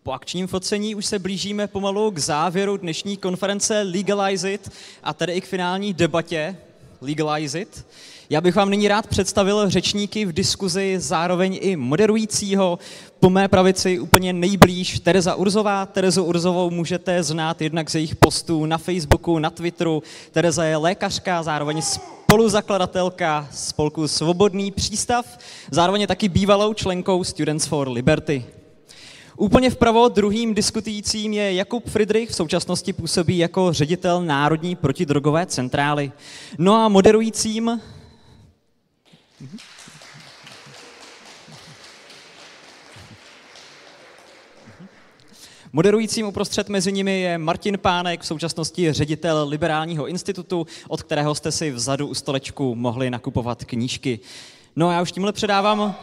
Po akčním focení už se blížíme pomalu k závěru dnešní konference Legalize It a tedy i k finální debatě Legalize It. Já bych vám nyní rád představil řečníky v diskuzi, zároveň i moderujícího. Po mé pravici úplně nejblíž Tereza Urzová. Terezu Urzovou můžete znát jednak z jejich postů na Facebooku, na Twitteru. Tereza je lékařka, zároveň spoluzakladatelka spolku Svobodný přístav, zároveň je taky bývalou členkou Students for Liberty. Úplně vpravo druhým diskutujícím je Jakub Friedrich, v současnosti působí jako ředitel Národní protidrogové centrály. No a moderujícím uprostřed mezi nimi je Martin Pánek, v současnosti ředitel Liberálního institutu, od kterého jste si vzadu u stolečku mohli nakupovat knížky. No a já už tímhle předávám...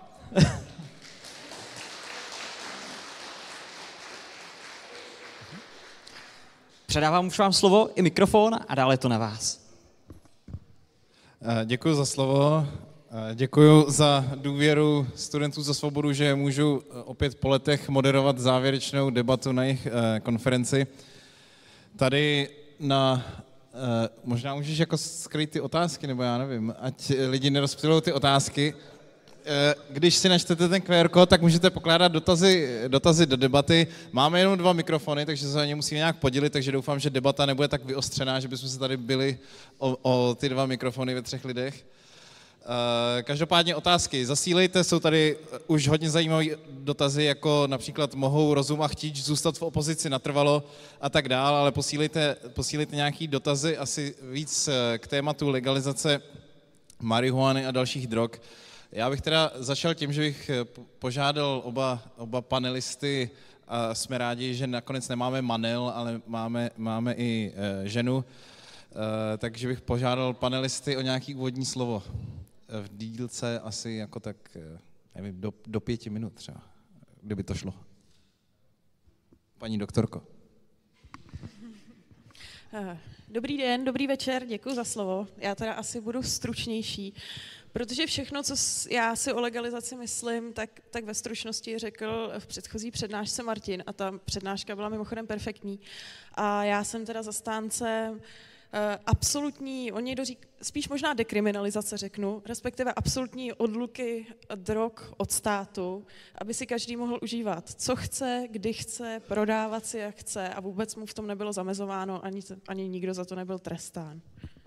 Předávám už vám slovo i mikrofon a dále je to na vás. Děkuji za slovo. Děkuji za důvěru Studentů za svobodu, že můžu opět po letech moderovat závěrečnou debatu na jejich konferenci. Tady možná můžeš jako skrýt ty otázky, nebo já nevím, ať lidi nerozptylou ty otázky. Když si načtete ten QR kód, tak můžete pokládat dotazy do debaty. Máme jenom 2 mikrofony, takže se o ně musíme nějak podělit, takže doufám, že debata nebude tak vyostřená, že bychom se tady byli o ty 2 mikrofony ve 3 lidech. Každopádně otázky zasílejte, jsou tady už hodně zajímavé dotazy, jako například mohou rozum a chtíč zůstat v opozici natrvalo a tak dál, ale posílejte nějaký dotazy asi víc k tématu legalizace marihuany a dalších drog. Já bych teda začal tím, že bych požádal oba panelisty, a jsme rádi, že nakonec nemáme manel, ale máme i ženu, takže bych požádal panelisty o nějaký úvodní slovo. V dílce asi jako tak, nevím, do 5 minut třeba, kdyby to šlo. Paní doktorko. Dobrý den, dobrý večer, děkuji za slovo. Já teda asi budu stručnější, protože všechno, co já si o legalizaci myslím, tak ve stručnosti řekl v předchozí přednášce Martin a ta přednáška byla mimochodem perfektní. A já jsem teda zastánce absolutní, spíš možná dekriminalizace řeknu, respektive absolutní odluky drog od státu, aby si každý mohl užívat, co chce, kdy chce, prodávat si, jak chce a vůbec mu v tom nebylo zamezováno, ani nikdo za to nebyl trestán.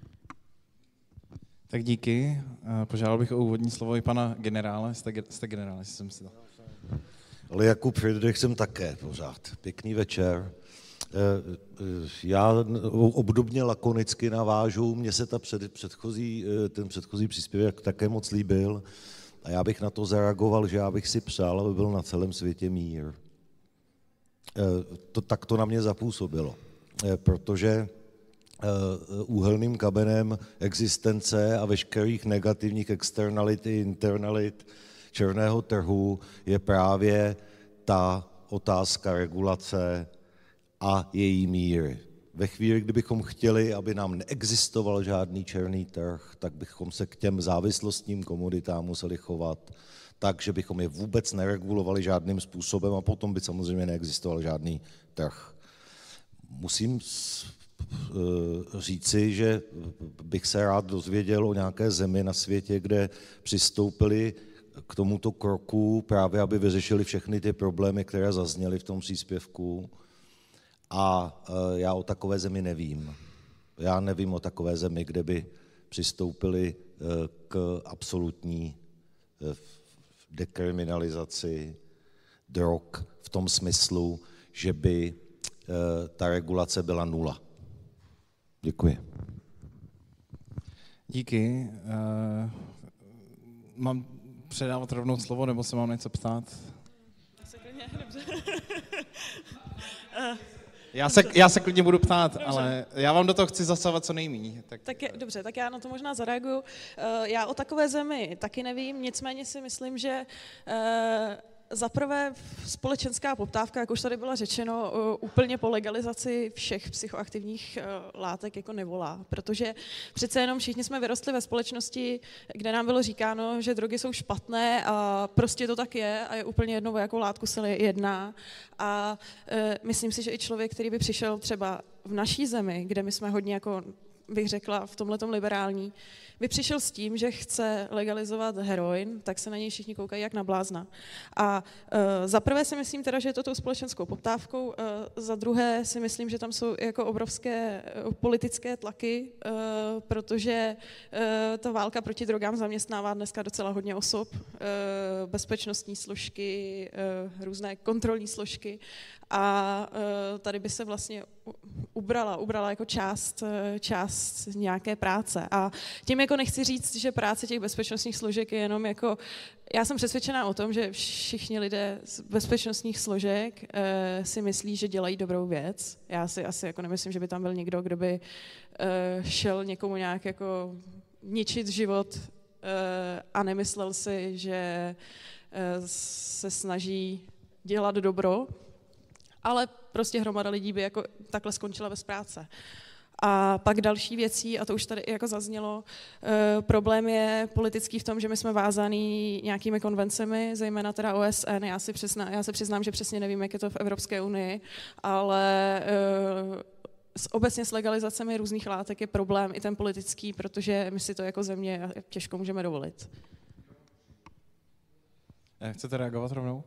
Tak díky. Požádal bych o úvodní slovo i pana generále. Jste generál, jestli jsem si to... Ale Jakub Friedrich jsem také pořád. Pěkný večer. Já obdobně lakonicky navážu, mně se ten předchozí příspěvek také moc líbil a já bych na to zareagoval, že já bych si přál, aby byl na celém světě mír. Tak to na mě zapůsobilo, protože úhelným kamenem existence a veškerých negativních externalit i internalit černého trhu je právě ta otázka regulace a její míry. Ve chvíli, kdybychom chtěli, aby nám neexistoval žádný černý trh, tak bychom se k těm závislostním komoditám museli chovat tak, že bychom je vůbec neregulovali žádným způsobem a potom by samozřejmě neexistoval žádný trh. Musím říci, že bych se rád dozvěděl o nějaké zemi na světě, kde přistoupili k tomuto kroku právě, aby vyřešili všechny ty problémy, které zazněly v tom příspěvku. A já o takové zemi nevím. Já nevím o takové zemi, kde by přistoupili k absolutní dekriminalizaci drog v tom smyslu, že by ta regulace byla 0. Děkuji. Díky. Mám předávat rovnou slovo, nebo se mám něco ptát? Já se klidně budu ptát, dobře. Ale já vám do toho chci zasahovat co nejméně. Dobře, tak já na to možná zareaguju. Já o takové zemi taky nevím, nicméně si myslím, že Zaprvé společenská poptávka, jak už tady bylo řečeno, úplně po legalizaci všech psychoaktivních látek jako nevolá, protože přece jenom všichni jsme vyrostli ve společnosti, kde nám bylo říkáno, že drogy jsou špatné a prostě to tak je a je úplně jedno, o jakou látku se jedná. A myslím si, že i člověk, který by přišel třeba v naší zemi, kde my jsme hodně jako bych řekla, v tomhletom liberální, by přišel s tím, že chce legalizovat heroin, tak se na něj všichni koukají jak na blázna. A za prvé si myslím teda, že je to tou společenskou poptávkou, za druhé si myslím, že tam jsou jako obrovské politické tlaky, protože ta válka proti drogám zaměstnává dneska docela hodně osob, bezpečnostní složky, různé kontrolní složky a tady by se vlastně ubrala jako část nějaké práce. A tím jako nechci říct, že práce těch bezpečnostních složek je jenom jako... Já jsem přesvědčená o tom, že všichni lidé z bezpečnostních složek si myslí, že dělají dobrou věc. Já si asi jako nemyslím, že by tam byl někdo, kdo by šel někomu nějak jako ničit život a nemyslel si, že se snaží dělat dobro, ale prostě hromada lidí by jako takhle skončila bez práce. A pak další věcí, a to už tady jako zaznělo, problém je politický v tom, že my jsme vázaný nějakými konvencemi, zejména teda OSN. Já se přiznám, že přesně nevím, jak je to v Evropské unii, ale obecně s legalizacemi různých látek je problém i ten politický, protože my si to jako země těžko můžeme dovolit. Chcete reagovat rovnou?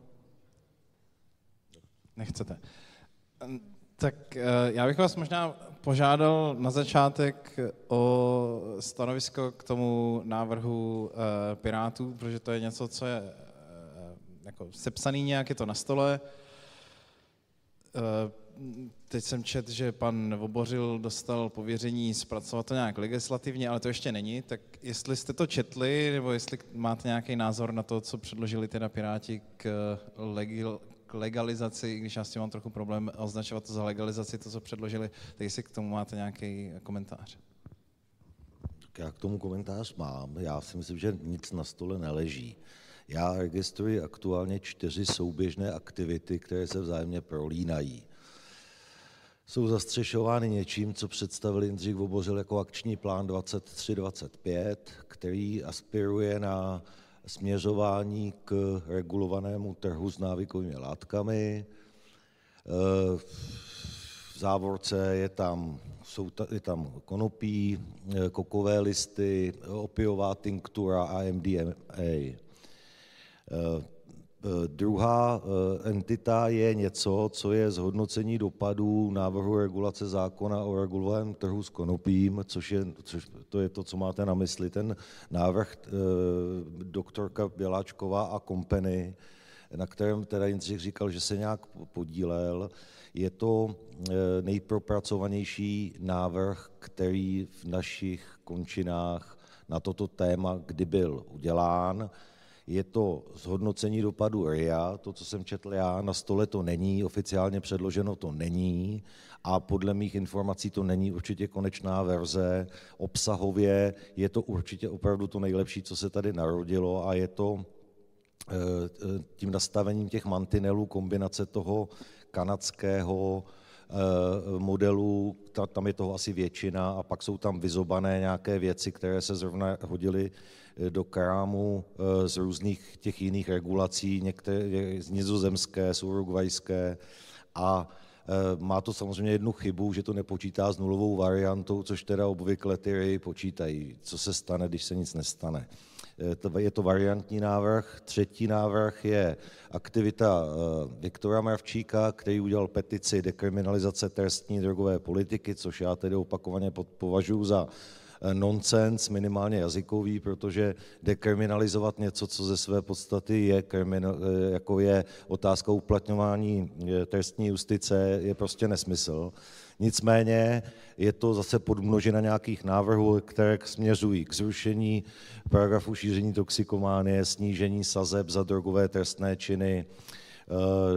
Nechcete. Tak já bych vás možná požádal na začátek o stanovisko k tomu návrhu Pirátů, protože to je něco, co je jako sepsaný nějak, je to na stole. Teď jsem četl, že pan Vobořil dostal pověření zpracovat to nějak legislativně, ale to ještě není. Tak jestli jste to četli, nebo jestli máte nějaký názor na to, co předložili teda Piráti k legalizaci, i když já s tím mám trochu problém označovat to za legalizaci, to, co předložili, tak jestli k tomu máte nějaký komentář. Tak já k tomu komentář mám. Já si myslím, že nic na stole neleží. Já registruji aktuálně 4 souběžné aktivity, které se vzájemně prolínají. Jsou zastřešovány něčím, co představil Jindřich Vobořil jako akční plán 23-25, který aspiruje na směřování k regulovanému trhu s návykovými látkami. V závorce je tam konopí, kokové listy, opiová tinktura a MDMA. Druhá entita je něco, co je zhodnocení dopadů návrhu regulace zákona o regulovaném trhu s konopím, což to je to, co máte na mysli, ten návrh doktorka Běláčková a company, na kterém teda Jindřich říkal, že se nějak podílel. Je to nejpropracovanější návrh, který v našich končinách na toto téma kdy byl udělán. Je to zhodnocení dopadu RIA, to, co jsem četl já, na stole to není, oficiálně předloženo to není a podle mých informací to není určitě konečná verze. Obsahově je to určitě opravdu to nejlepší, co se tady narodilo a je to tím nastavením těch mantinelů, kombinace toho kanadského modelu, tam je toho asi většina a pak jsou tam vyzobané nějaké věci, které se zrovna hodily do krámu z různých těch jiných regulací, některé z nizozemské, z urugvajské a má to samozřejmě jednu chybu, že to nepočítá s nulovou variantou, což teda obvykle ty RIA počítají, co se stane, když se nic nestane. Je to variantní návrh. Třetí návrh je aktivita Viktora Mravčíka, který udělal petici dekriminalizace trestní drogové politiky, což já tedy opakovaně považuji za nonsens, minimálně jazykový, protože dekriminalizovat něco, co ze své podstaty jako je otázka uplatňování trestní justice, je prostě nesmysl. Nicméně je to zase podmnožina nějakých návrhů, které směřují k zrušení paragrafu šíření toxikománie, snížení sazeb za drogové trestné činy,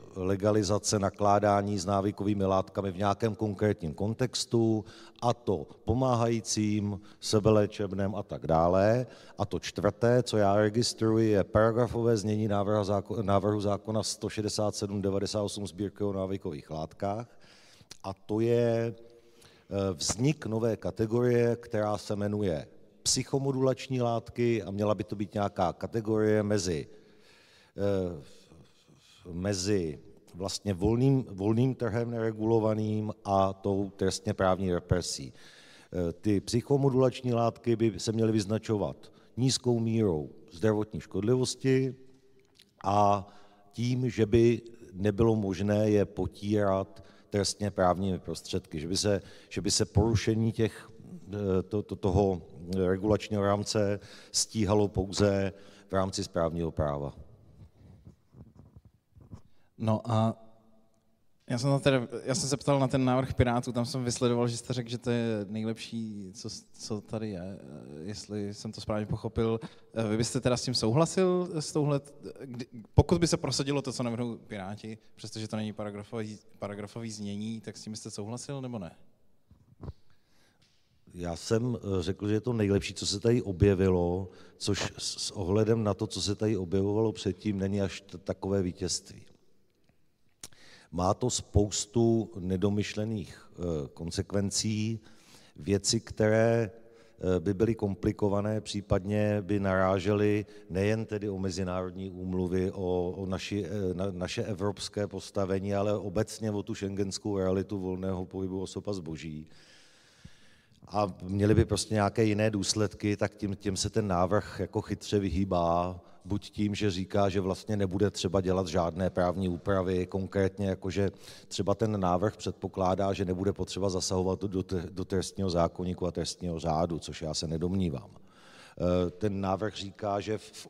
legalizace nakládání s návykovými látkami v nějakém konkrétním kontextu, a to pomáhajícím, sebeléčebném a tak dále. A to čtvrté, co já registruji, je paragrafové znění návrhu zákona 167/98 Sbírky o návykových látkách, a to je vznik nové kategorie, která se jmenuje psychomodulační látky, a měla by to být nějaká kategorie mezi vlastně volným trhem neregulovaným a tou trestně právní represí. Ty psychomodulační látky by se měly vyznačovat nízkou mírou zdravotní škodlivosti a tím, že by nebylo možné je potírat trestně právními prostředky, že by se porušení toho regulačního rámce stíhalo pouze v rámci správního práva. No a já jsem se ptal na ten návrh Pirátů, tam jsem vysledoval, že jste řekl, že to je nejlepší, co tady je, jestli jsem to správně pochopil. Vy byste teda s tím souhlasil, pokud by se prosadilo to, co navrhují Piráti, přestože to není paragrafový znění, tak s tím byste souhlasil, nebo ne? Já jsem řekl, že je to nejlepší, co se tady objevilo, což s ohledem na to, co se tady objevovalo předtím, není až takové vítězství. Má to spoustu nedomyšlených konsekvencí, věci, které by byly komplikované, případně by narážely nejen tedy o mezinárodní úmluvy, o naše evropské postavení, ale obecně o tu schengenskou realitu volného pohybu osob a zboží. A měly by prostě nějaké jiné důsledky, tak tím se ten návrh jako chytře vyhýbá, buď tím, že říká, že vlastně nebude třeba dělat žádné právní úpravy, konkrétně jakože třeba ten návrh předpokládá, že nebude potřeba zasahovat do trestního zákoníku a trestního řádu, což já se nedomnívám. Ten návrh říká, že v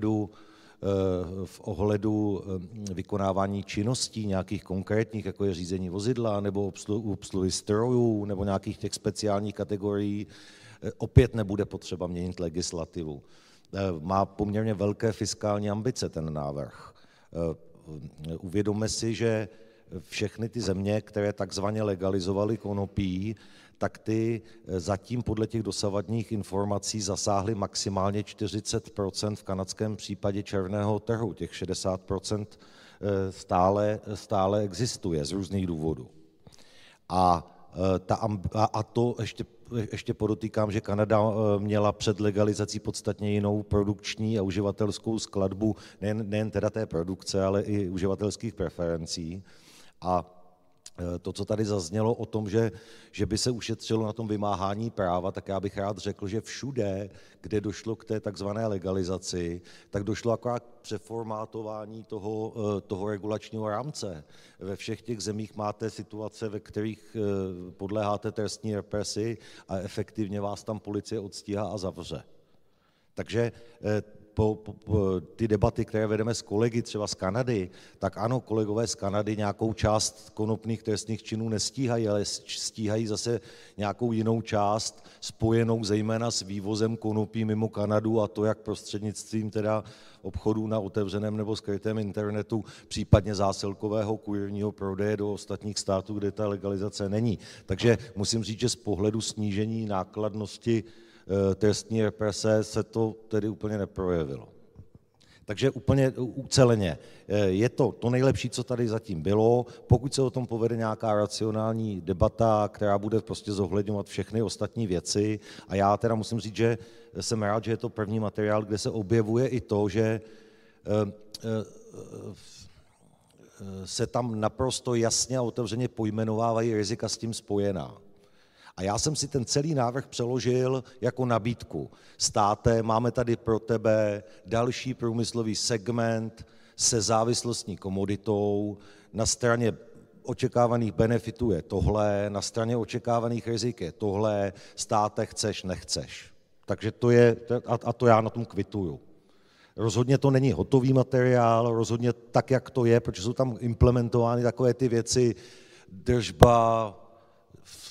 ohledu vykonávání činností nějakých konkrétních, jako je řízení vozidla nebo obsluhy strojů nebo nějakých těch speciálních kategorií, opět nebude potřeba měnit legislativu. Má poměrně velké fiskální ambice ten návrh. Uvědomme si, že všechny ty země, které takzvaně legalizovaly konopí, tak ty zatím podle těch dosavadních informací zasáhly maximálně 40% v kanadském případě černého trhu. Těch 60% stále existuje z různých důvodů. A to ještě podotýkám, že Kanada měla před legalizací podstatně jinou produkční a uživatelskou skladbu, nejen teda té produkce, ale i uživatelských preferencí. A to, co tady zaznělo o tom, že by se ušetřilo na tom vymáhání práva, tak já bych rád řekl, že všude, kde došlo k té takzvané legalizaci, tak došlo akorát k přeformátování toho regulačního rámce. Ve všech těch zemích máte situace, ve kterých podléháte trestní represi a efektivně vás tam policie odstíhá a zavře. Takže ty debaty, které vedeme s kolegy třeba z Kanady, tak ano, kolegové z Kanady nějakou část konopných trestných činů nestíhají, ale stíhají zase nějakou jinou část spojenou zejména s vývozem konopí mimo Kanadu, a to jak prostřednictvím teda obchodů na otevřeném nebo skrytém internetu, případně zásilkového kurýrního prodeje do ostatních států, kde ta legalizace není. Takže musím říct, že z pohledu snížení nákladnosti trestní represe se to tedy úplně neprojevilo. Takže úplně uceleně. Je to nejlepší, co tady zatím bylo. Pokud se o tom povede nějaká racionální debata, která bude prostě zohledňovat všechny ostatní věci, a já teda musím říct, že jsem rád, že je to první materiál, kde se objevuje i to, že se tam naprosto jasně a otevřeně pojmenovávají rizika s tím spojená. A já jsem si ten celý návrh přeložil jako nabídku. Státe, máme tady pro tebe další průmyslový segment se závislostní komoditou. Na straně očekávaných benefitů je tohle, na straně očekávaných rizik je tohle, státe chceš, nechceš. Takže to je, a to já na tom kvituju. Rozhodně to není hotový materiál, rozhodně tak, jak to je, protože jsou tam implementovány takové ty věci, držba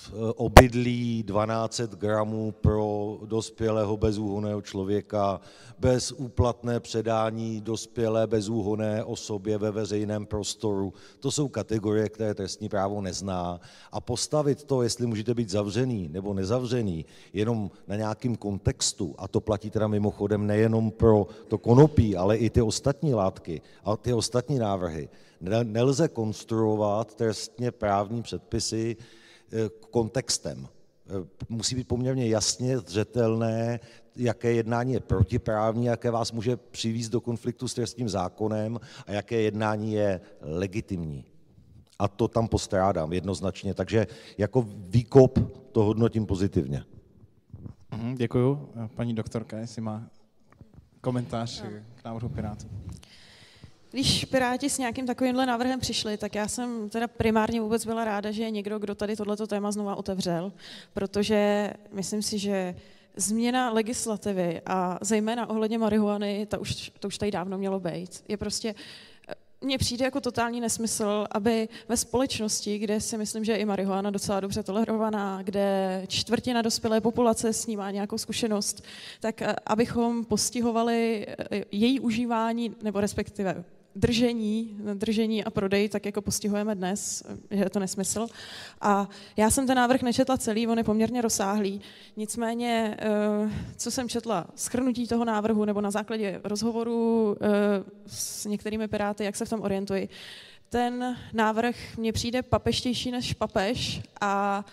obydlí 1200 gramů pro dospělého bezúhonného člověka, bez úplatné předání dospělé bezúhonné osobě ve veřejném prostoru. To jsou kategorie, které trestní právo nezná. A postavit to, jestli můžete být zavřený nebo nezavřený, jenom na nějakém kontextu, a to platí teda mimochodem nejenom pro to konopí, ale i ty ostatní látky a ty ostatní návrhy, nelze konstruovat trestně právní předpisy kontextem. Musí být poměrně jasně zřetelné, jaké jednání je protiprávní, jaké vás může přivést do konfliktu s trestním zákonem a jaké jednání je legitimní. A to tam postrádám jednoznačně. Takže jako výkop to hodnotím pozitivně. Děkuju. Paní doktorka, jestli má komentář k návrhu Pirátů. Když Piráti s nějakým takovýmhle návrhem přišli, tak já jsem teda primárně vůbec byla ráda, že je někdo, kdo tady tohleto téma znova otevřel, protože myslím si, že změna legislativy a zejména ohledně marihuany, to už tady dávno mělo být. Je prostě, mně přijde jako totální nesmysl, aby ve společnosti, kde si myslím, že je i marihuana docela dobře tolerovaná, kde čtvrtina dospělé populace s ní má nějakou zkušenost, tak abychom postihovali její užívání, nebo respektive držení a prodej, tak jako postihujeme dnes, že je to nesmysl. A já jsem ten návrh nečetla celý, on je poměrně rozsáhlý. Nicméně, co jsem četla, shrnutí toho návrhu nebo na základě rozhovoru s některými Piráty, jak se v tom orientuji, ten návrh mně přijde papeštější než papež a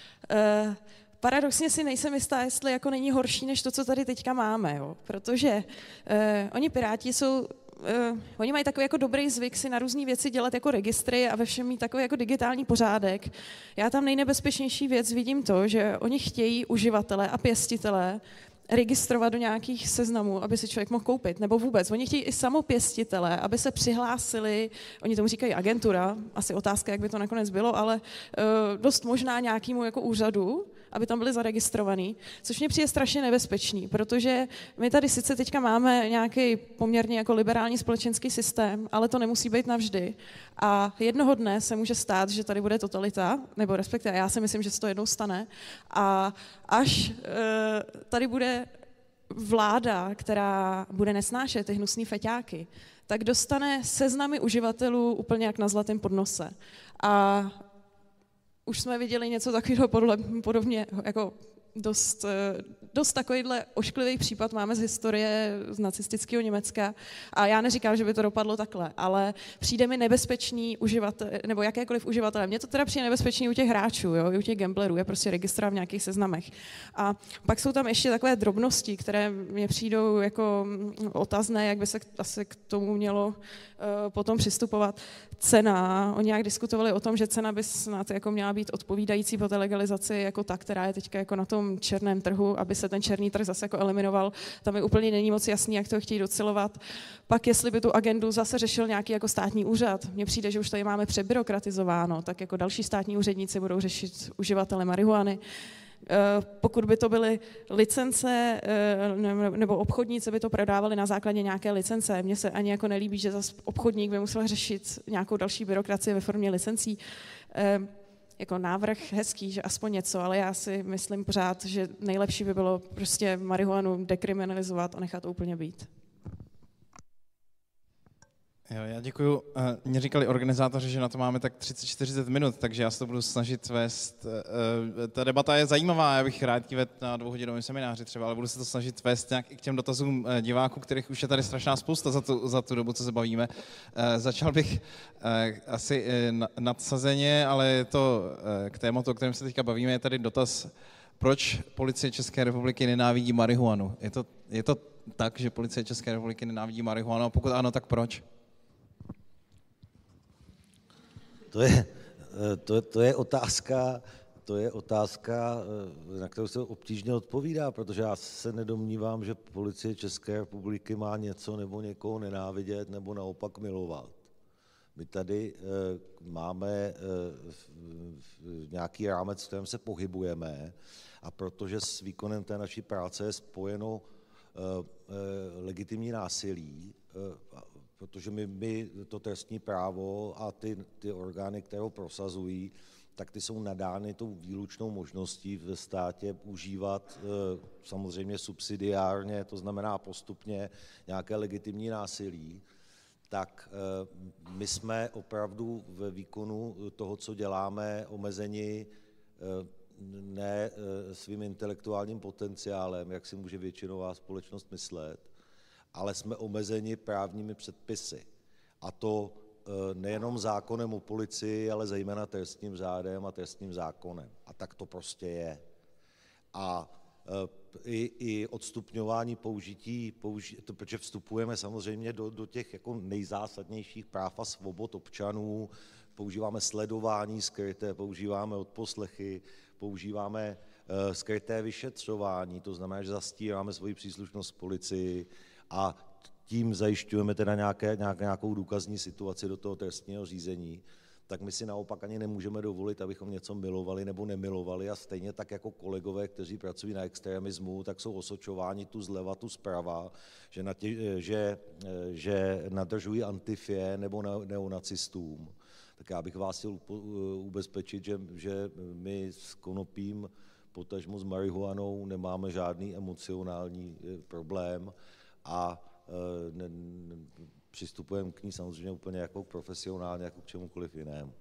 paradoxně si nejsem jistá, jestli jako není horší než to, co tady teďka máme, jo? Protože oni Piráti jsou oni mají takový jako dobrý zvyk si na různé věci dělat jako registry a ve všem mít takový jako digitální pořádek. Já tam nejnebezpečnější věc vidím to, že oni chtějí uživatele a pěstitele registrovat do nějakých seznamů, aby si člověk mohl koupit, nebo vůbec. Oni chtějí i samopěstitele, aby se přihlásili, oni tomu říkají agentura, asi otázka, jak by to nakonec bylo, ale dost možná nějakému jako úřadu, aby tam byli zaregistrovaní, což mě přijde strašně nebezpečný, protože my tady sice teďka máme nějaký poměrně jako liberální společenský systém, ale to nemusí být navždy. A jednoho dne se může stát, že tady bude totalita, nebo respektive já si myslím, že se to jednou stane, a až tady bude vláda, která bude nesnášet ty hnusný feťáky, tak dostane seznamy uživatelů úplně jak na zlatém podnose. A už jsme viděli něco takového podobně, jako dost takovýhle ošklivý případ máme z historie z nacistického Německa a já neříkám, že by to dopadlo takhle, ale přijde mi nebezpečný uživatel, nebo jakékoliv uživatele. Mně to teda přijde nebezpečný u těch hráčů, jo, i u těch gamblerů, je prostě registrovat v nějakých seznamech. A pak jsou tam ještě takové drobnosti, které mě přijdou jako otazné, jak by se asi k tomu mělo potom přistupovat. Cena, oni nějak diskutovali o tom, že cena by snad jako měla být odpovídající po té legalizaci jako ta, která je teďka jako na tom černém trhu, aby se ten černý trh zase jako eliminoval. Tam mi úplně není moc jasný, jak to chtějí docelovat. Pak jestli by tu agendu zase řešil nějaký jako státní úřad. Mně přijde, že už tady máme přebyrokratizováno, tak jako další státní úředníci budou řešit uživatele marihuany. Pokud by to byly licence nebo obchodníci by to prodávali na základě nějaké licence. Mně se ani jako nelíbí, že zase obchodník by musel řešit nějakou další byrokracii ve formě licencí. Jako návrh hezký, že aspoň něco, ale já si myslím pořád, že nejlepší by bylo prostě marihuanu dekriminalizovat a nechat to úplně být. Jo, já děkuju. Mě říkali organizátoři, že na to máme tak 30-40 minut, takže já se to budu snažit vést. Ta debata je zajímavá, já bych rád vedl na 2hodinovém semináři třeba, ale budu se to snažit vést nějak i k těm dotazům diváků, kterých už je tady strašná spousta za tu dobu, co se bavíme. Začal bych asi nadsazeně, ale je to k tématu, o kterém se teďka bavíme, je tady dotaz, proč policie České republiky nenávidí marihuanu. Je to tak, že policie České republiky nenávidí marihuanu, a pokud ano, tak proč? To je otázka, na kterou se obtížně odpovídá, protože já se nedomnívám, že policie České republiky má něco nebo někoho nenávidět nebo naopak milovat. My tady máme nějaký rámec, v kterém se pohybujeme, a protože s výkonem té naší práce je spojeno legitimní násilí, protože my to trestní právo a ty orgány, které ho prosazují, tak ty jsou nadány tou výlučnou možností ve státě užívat samozřejmě subsidiárně, to znamená postupně nějaké legitimní násilí, tak my jsme opravdu ve výkonu toho, co děláme, omezeni ne svým intelektuálním potenciálem, jak si může většinová společnost myslet, ale jsme omezeni právními předpisy. A to nejenom zákonem o policii, ale zejména trestním řádem a trestním zákonem. A tak to prostě je. A i odstupňování použití, protože vstupujeme samozřejmě do těch jako nejzásadnějších práv a svobod občanů, používáme sledování skryté, používáme odposlechy, používáme skryté vyšetřování, to znamená, že zastíráme svoji příslušnost policii a tím zajišťujeme teda nějakou důkazní situaci do toho trestního řízení, tak my si naopak ani nemůžeme dovolit, abychom něco milovali nebo nemilovali a stejně tak jako kolegové, kteří pracují na extremismu, tak jsou osočováni tu zleva, tu zprava, že nadržují antifě nebo neonacistům. Tak já bych vás chtěl ubezpečit, že my s konopím, potažmo s marihuanou nemáme žádný emocionální problém a přistupujeme k ní samozřejmě úplně jako profesionálně, jako k čemukoliv jinému.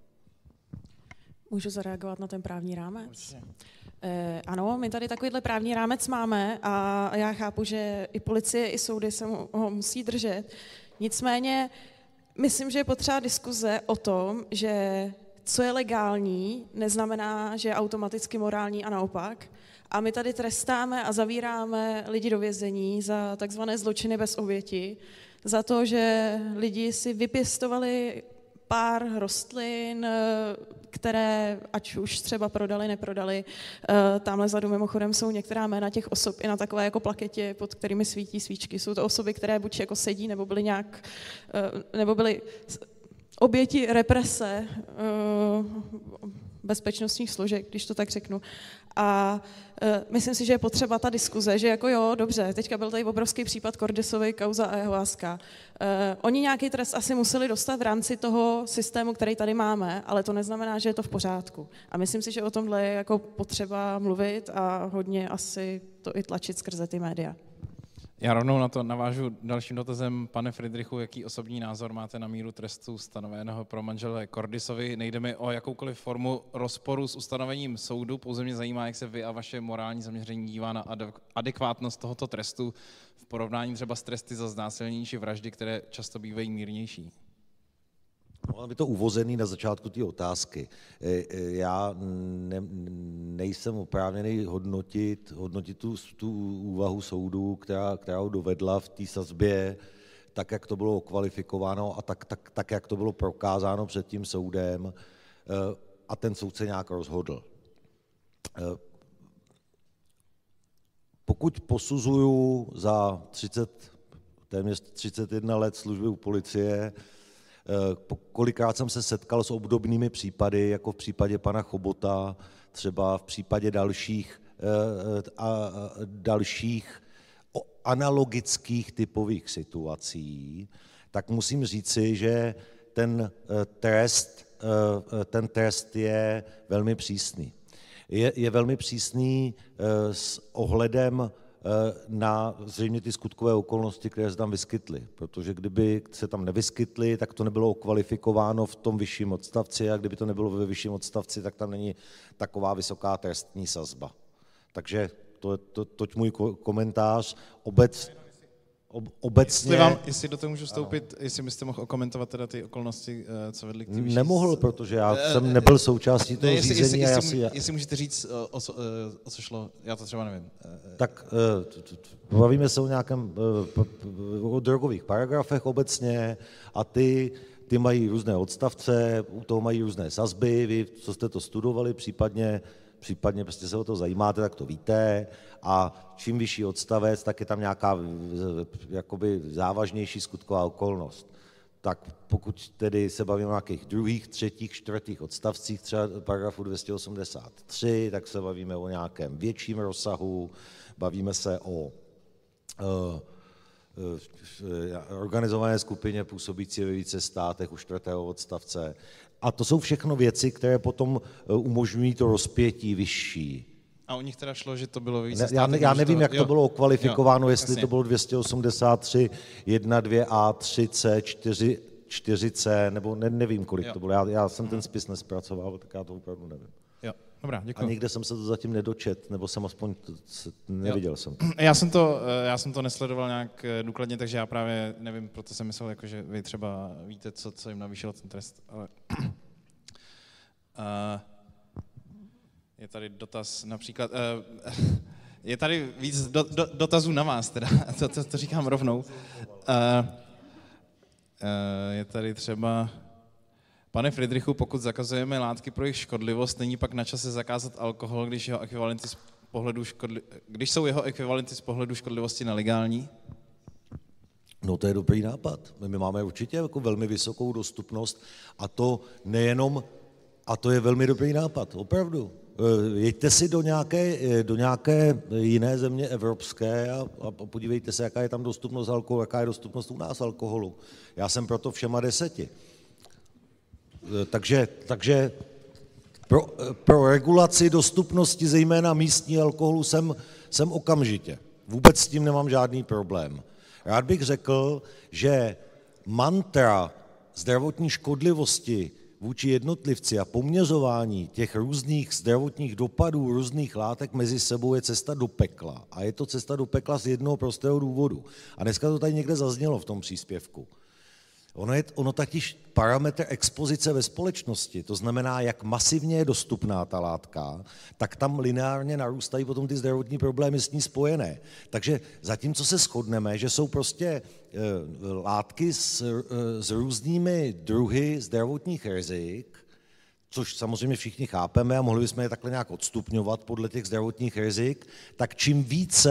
Můžu zareagovat na ten právní rámec? Ano, my tady takovýhle právní rámec máme a já chápu, že i policie, i soudy se ho musí držet. Nicméně myslím, že je potřeba diskuze o tom, že co je legální, neznamená, že je automaticky morální a naopak. A my tady trestáme a zavíráme lidi do vězení za takzvané zločiny bez oběti, za to, že lidi si vypěstovali pár rostlin, které ať už třeba prodali, neprodali. Tamhle vzadu mimochodem jsou některá jména těch osob i na takové jako plaketě, pod kterými svítí svíčky. Jsou to osoby, které buď jako sedí, nebo byly oběti represe bezpečnostních složek, když to tak řeknu. A myslím si, že je potřeba ta diskuze, že jako jo, dobře, teďka byl tady obrovský případ Cordisovy, kauza ayahuasca. Oni nějaký trest asi museli dostat v rámci toho systému, který tady máme, ale to neznamená, že je to v pořádku. A myslím si, že o tomhle je jako potřeba mluvit a hodně asi to i tlačit skrze ty média. Já rovnou na to navážu dalším dotazem. Pane Fridrichu, jaký osobní názor máte na míru trestu stanoveného pro manžele Cordisovi? Nejde mi o jakoukoliv formu rozporu s ustanovením soudu, pouze mě zajímá, jak se vy a vaše morální zaměření dívá na adekvátnost tohoto trestu v porovnání třeba s tresty za znásilnění či vraždy, které často bývají mírnější. No, je to uvozený na začátku té otázky. Já nejsem oprávněný hodnotit tu úvahu soudu, která ho dovedla v té sazbě, tak, jak to bylo kvalifikováno a tak, jak to bylo prokázáno před tím soudem a ten soudce nějak rozhodl. Pokud posuzuju za téměř 31 let služby u policie, kolikrát jsem se setkal s obdobnými případy, jako v případě pana Chobota, třeba v případě dalších analogických typových situací, tak musím říci, že ten trest je velmi přísný. Je velmi přísný s ohledem na zřejmě ty skutkové okolnosti, které se tam vyskytly. Protože kdyby se tam nevyskytly, tak to nebylo okvalifikováno v tom vyšším odstavci a kdyby to nebylo ve vyšším odstavci, tak tam není taková vysoká trestní sazba. Takže toť můj komentář. Obecně... Jestli do toho můžu vstoupit, jestli byste mohl okomentovat teda ty okolnosti, co vedly k tím vyšší... Nemohl, protože já jsem nebyl součástí toho řízení. Jestli můžete říct, o co šlo, já to třeba nevím. Tak bavíme se o drogových paragrafech obecně a ty mají různé odstavce, u toho mají různé sazby, vy, co jste to studovali, případně prostě se o to zajímáte, tak to víte. A čím vyšší odstavec, tak je tam nějaká jakoby závažnější skutková okolnost. Tak pokud tedy se bavíme o nějakých druhých, třetích, čtvrtých odstavcích, třeba paragrafu 283, tak se bavíme o nějakém větším rozsahu, bavíme se o organizované skupině působící ve více státech u čtvrtého odstavce A to jsou všechno věci, které potom umožňují to rozpětí vyšší. A u nich teda šlo, že to bylo více Já nevím, jak to bylo okvalifikováno, jestli jasně. to bylo 283, 1, 2A, 3C, 4C, nebo nevím, kolik to bylo. Já jsem ten spis nespracoval, tak já to opravdu nevím. Jo, dobrá, děkuji. A nikde jsem se to zatím nedočet, nebo jsem aspoň neviděl jsem to. Já jsem to nesledoval nějak důkladně, takže já právě nevím, proto jsem myslel, jako, že vy třeba víte, co jim navýšilo ten trest, ale... Je tady dotaz například... je tady víc dotazů na vás, teda, to říkám rovnou. Je tady třeba... Pane Friedrichu, pokud zakazujeme látky pro jejich škodlivost, není pak na čase zakázat alkohol, když jsou jeho ekvivalenty z pohledu škodlivosti nelegální? No to je dobrý nápad. My máme určitě jako velmi vysokou dostupnost a to nejenom, a to je velmi dobrý nápad, opravdu. Jeďte si do nějaké jiné země evropské a podívejte se, jaká je tam dostupnost alkoholu, jaká je dostupnost u nás alkoholu. Já jsem proto všema 10. Takže pro regulaci dostupnosti zejména místní alkoholu jsem okamžitě. Vůbec s tím nemám žádný problém. Rád bych řekl, že mantra zdravotní škodlivosti vůči jednotlivci a poměřování těch různých zdravotních dopadů různých látek mezi sebou je cesta do pekla. A je to cesta do pekla z jednoho prostého důvodu. A dneska to tady někde zaznělo v tom příspěvku. Ono totiž parametr expozice ve společnosti, to znamená, jak masivně je dostupná ta látka, tak tam lineárně narůstají potom ty zdravotní problémy s ní spojené. Takže zatímco se shodneme, že jsou prostě látky s různými druhy zdravotních rizik, což samozřejmě všichni chápeme a mohli bychom je takhle nějak odstupňovat podle těch zdravotních rizik, tak čím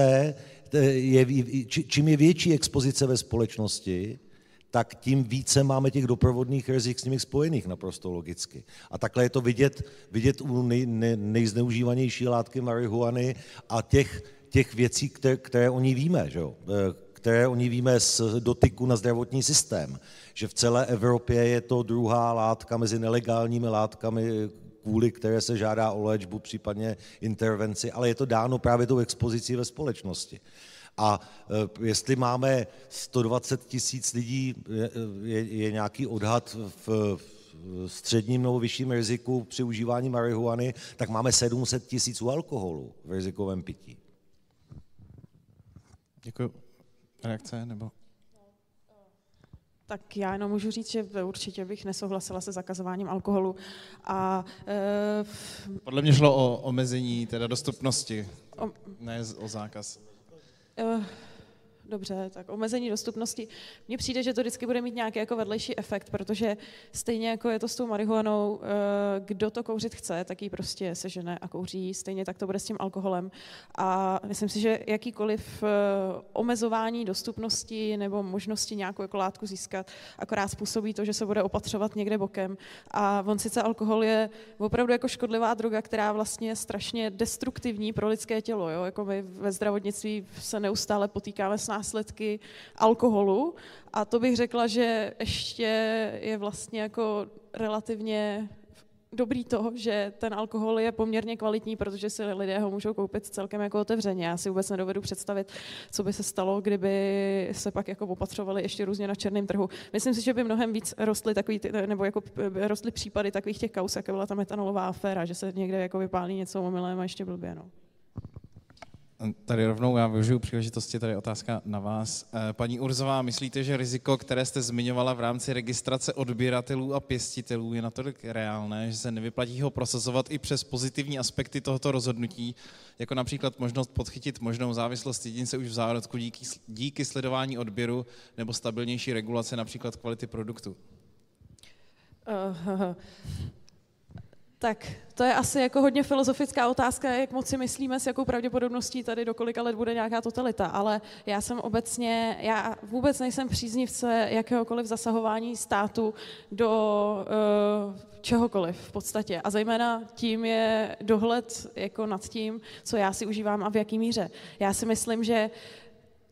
je větší expozice ve společnosti, tak tím více máme těch doprovodných rizik s nimi spojených naprosto logicky. A takhle je to vidět u nejzneužívanější látky marihuany a těch věcí, které o ní víme, že jo? Které o ní víme z dotyku na zdravotní systém. Že v celé Evropě je to druhá látka mezi nelegálními látkami, kvůli které se žádá o léčbu, případně intervenci, ale je to dáno právě tou expozicí ve společnosti. A jestli máme 120 000 lidí, je nějaký odhad v středním nebo vyšším riziku při užívání marihuany, tak máme 700 000 u alkoholu v rizikovém pití. Děkuji. Reakce nebo? Tak já jenom můžu říct, že určitě bych nesouhlasila se zakazováním alkoholu. A, podle mě šlo o omezení teda dostupnosti, ne o zákaz. Dobře, tak omezení dostupnosti. Mně přijde, že to vždycky bude mít nějaký jako vedlejší efekt, protože stejně jako je to s tou marihuanou, kdo to kouřit chce, tak ji prostě sežene a kouří. Stejně tak to bude s tím alkoholem. A myslím si, že jakýkoliv omezování dostupnosti nebo možnosti nějakou jako látku získat, akorát způsobí to, že se bude opatřovat někde bokem. A on sice alkohol je opravdu jako škodlivá droga, která vlastně je strašně destruktivní pro lidské tělo. Jo? Jako my ve zdravotnictví se neustále potýkáme s následky alkoholu a to bych řekla, že ještě je vlastně jako relativně dobrý to, že ten alkohol je poměrně kvalitní, protože si lidé ho můžou koupit celkem jako otevřeně. Já si vůbec nedovedu představit, co by se stalo, kdyby se pak jako opatřovali ještě různě na černém trhu. Myslím si, že by mnohem víc rostly případy takových těch kauz, jako byla ta metanolová aféra, že se někde jako vypálí něco omylem a ještě blbě. No. Tady rovnou já využiju příležitosti, tady otázka na vás. Paní Urzová, myslíte, že riziko, které jste zmiňovala v rámci registrace odběratelů a pěstitelů, je natolik reálné, že se nevyplatí ho prosazovat i přes pozitivní aspekty tohoto rozhodnutí, jako například možnost podchytit možnou závislost jedince už v zárodku díky sledování odběru nebo stabilnější regulace například kvality produktu? Tak to je asi jako hodně filozofická otázka, jak moc si myslíme, s jakou pravděpodobností tady do kolika let bude nějaká totalita, ale já vůbec nejsem příznivce jakéhokoliv zasahování státu do čehokoliv v podstatě. A zejména tím je dohled jako nad tím, co já si užívám a v jaký míře. Já si myslím, že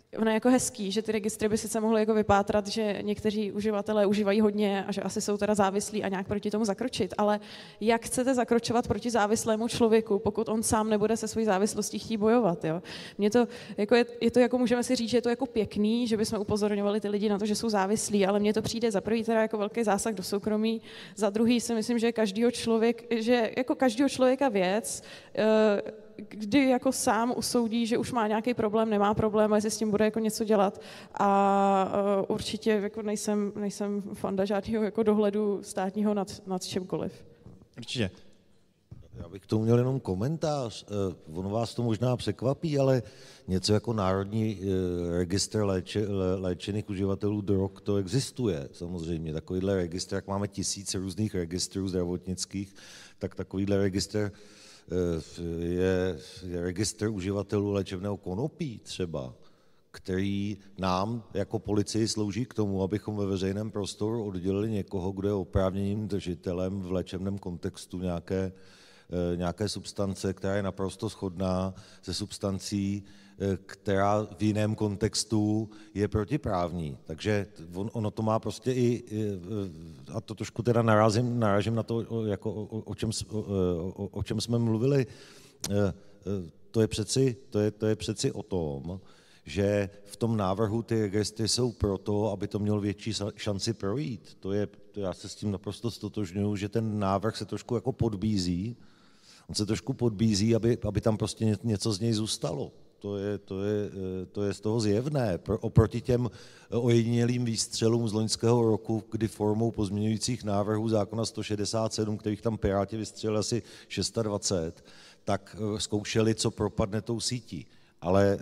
ono je jako hezký, že ty registry by sice mohly jako vypátrat, že někteří uživatelé užívají hodně a že asi jsou teda závislí a nějak proti tomu zakročit, ale jak chcete zakročovat proti závislému člověku, pokud on sám nebude se svojí závislostí chtít bojovat, jo? Mně to, jako je to jako, můžeme si říct, že je to jako pěkný, že bychom upozorňovali ty lidi na to, že jsou závislí, ale mně to přijde za prvý teda jako velký zásah do soukromí, za druhý si myslím, že jako každýho člověka věc, kdy jako sám usoudí, že už má nějaký problém, nemá problém, a jestli s tím bude jako něco dělat. A určitě jako nejsem fanda žádného jako dohledu státního nad čemkoliv. Určitě. Já bych k tomu měl jenom komentář. Ono vás to možná překvapí, ale něco jako Národní registr léčených uživatelů drog, to existuje samozřejmě. Takovýhle registr, jak máme tisíce různých registrů zdravotnických, tak takovýhle registr je registr uživatelů léčebného konopí třeba, který nám jako policii slouží k tomu, abychom ve veřejném prostoru oddělili někoho, kdo je oprávněným držitelem v léčebném kontextu nějaké substance, která je naprosto shodná se substancí, která v jiném kontextu je protiprávní. Takže ono to má prostě a to trošku teda narážím na to, jako o čem jsme mluvili, to je přeci o tom, že v tom návrhu ty registry jsou proto, aby to mělo větší šanci projít. Já se s tím naprosto stotožňuji, že ten návrh se trošku jako podbízí. On se trošku podbízí, aby tam prostě něco z něj zůstalo. To je z toho zjevné. Oproti těm ojedinělým výstřelům z loňského roku, kdy formou pozměňujících návrhů zákona 167, kterých tam Piráti vystřelili asi 620, tak zkoušeli, co propadne tou sítí. Ale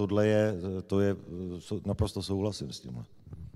naprosto souhlasím s tímhle.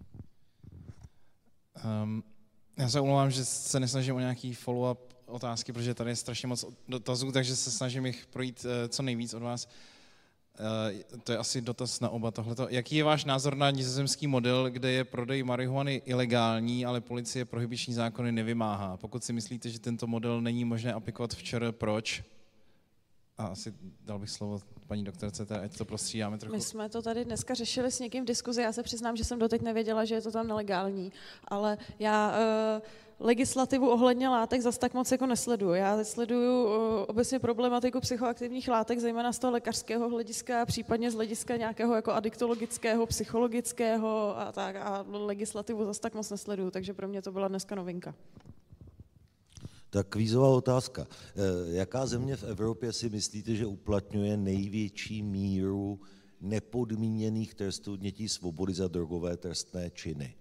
Já se omlouvám, že se nesnažím o nějaký follow-up otázky, protože tady je strašně moc dotazů, takže se snažím jich projít co nejvíc od vás. To je asi dotaz na oba tohleto. Jaký je váš názor na nizozemský model, kde je prodej marihuany ilegální, ale policie prohibiční zákony nevymáhá? Pokud si myslíte, že tento model není možné aplikovat v ČR, proč? A asi dal bych slovo paní doktorce, ať to prostřídáme trochu. My jsme to tady dneska řešili s někým v diskuzi, já se přiznám, že jsem doteď nevěděla, že je to tam nelegální, ale já legislativu ohledně látek zas tak moc jako nesleduju. Já sleduju obecně problematiku psychoaktivních látek, zejména z toho lékařského hlediska, případně z hlediska nějakého jako adiktologického, psychologického a tak, a legislativu zas tak moc nesleduju, takže pro mě to byla dneska novinka. Tak kvízová otázka. Jaká země v Evropě si myslíte, že uplatňuje největší míru nepodmíněných trestů odnětí svobody za drogové trestné činy?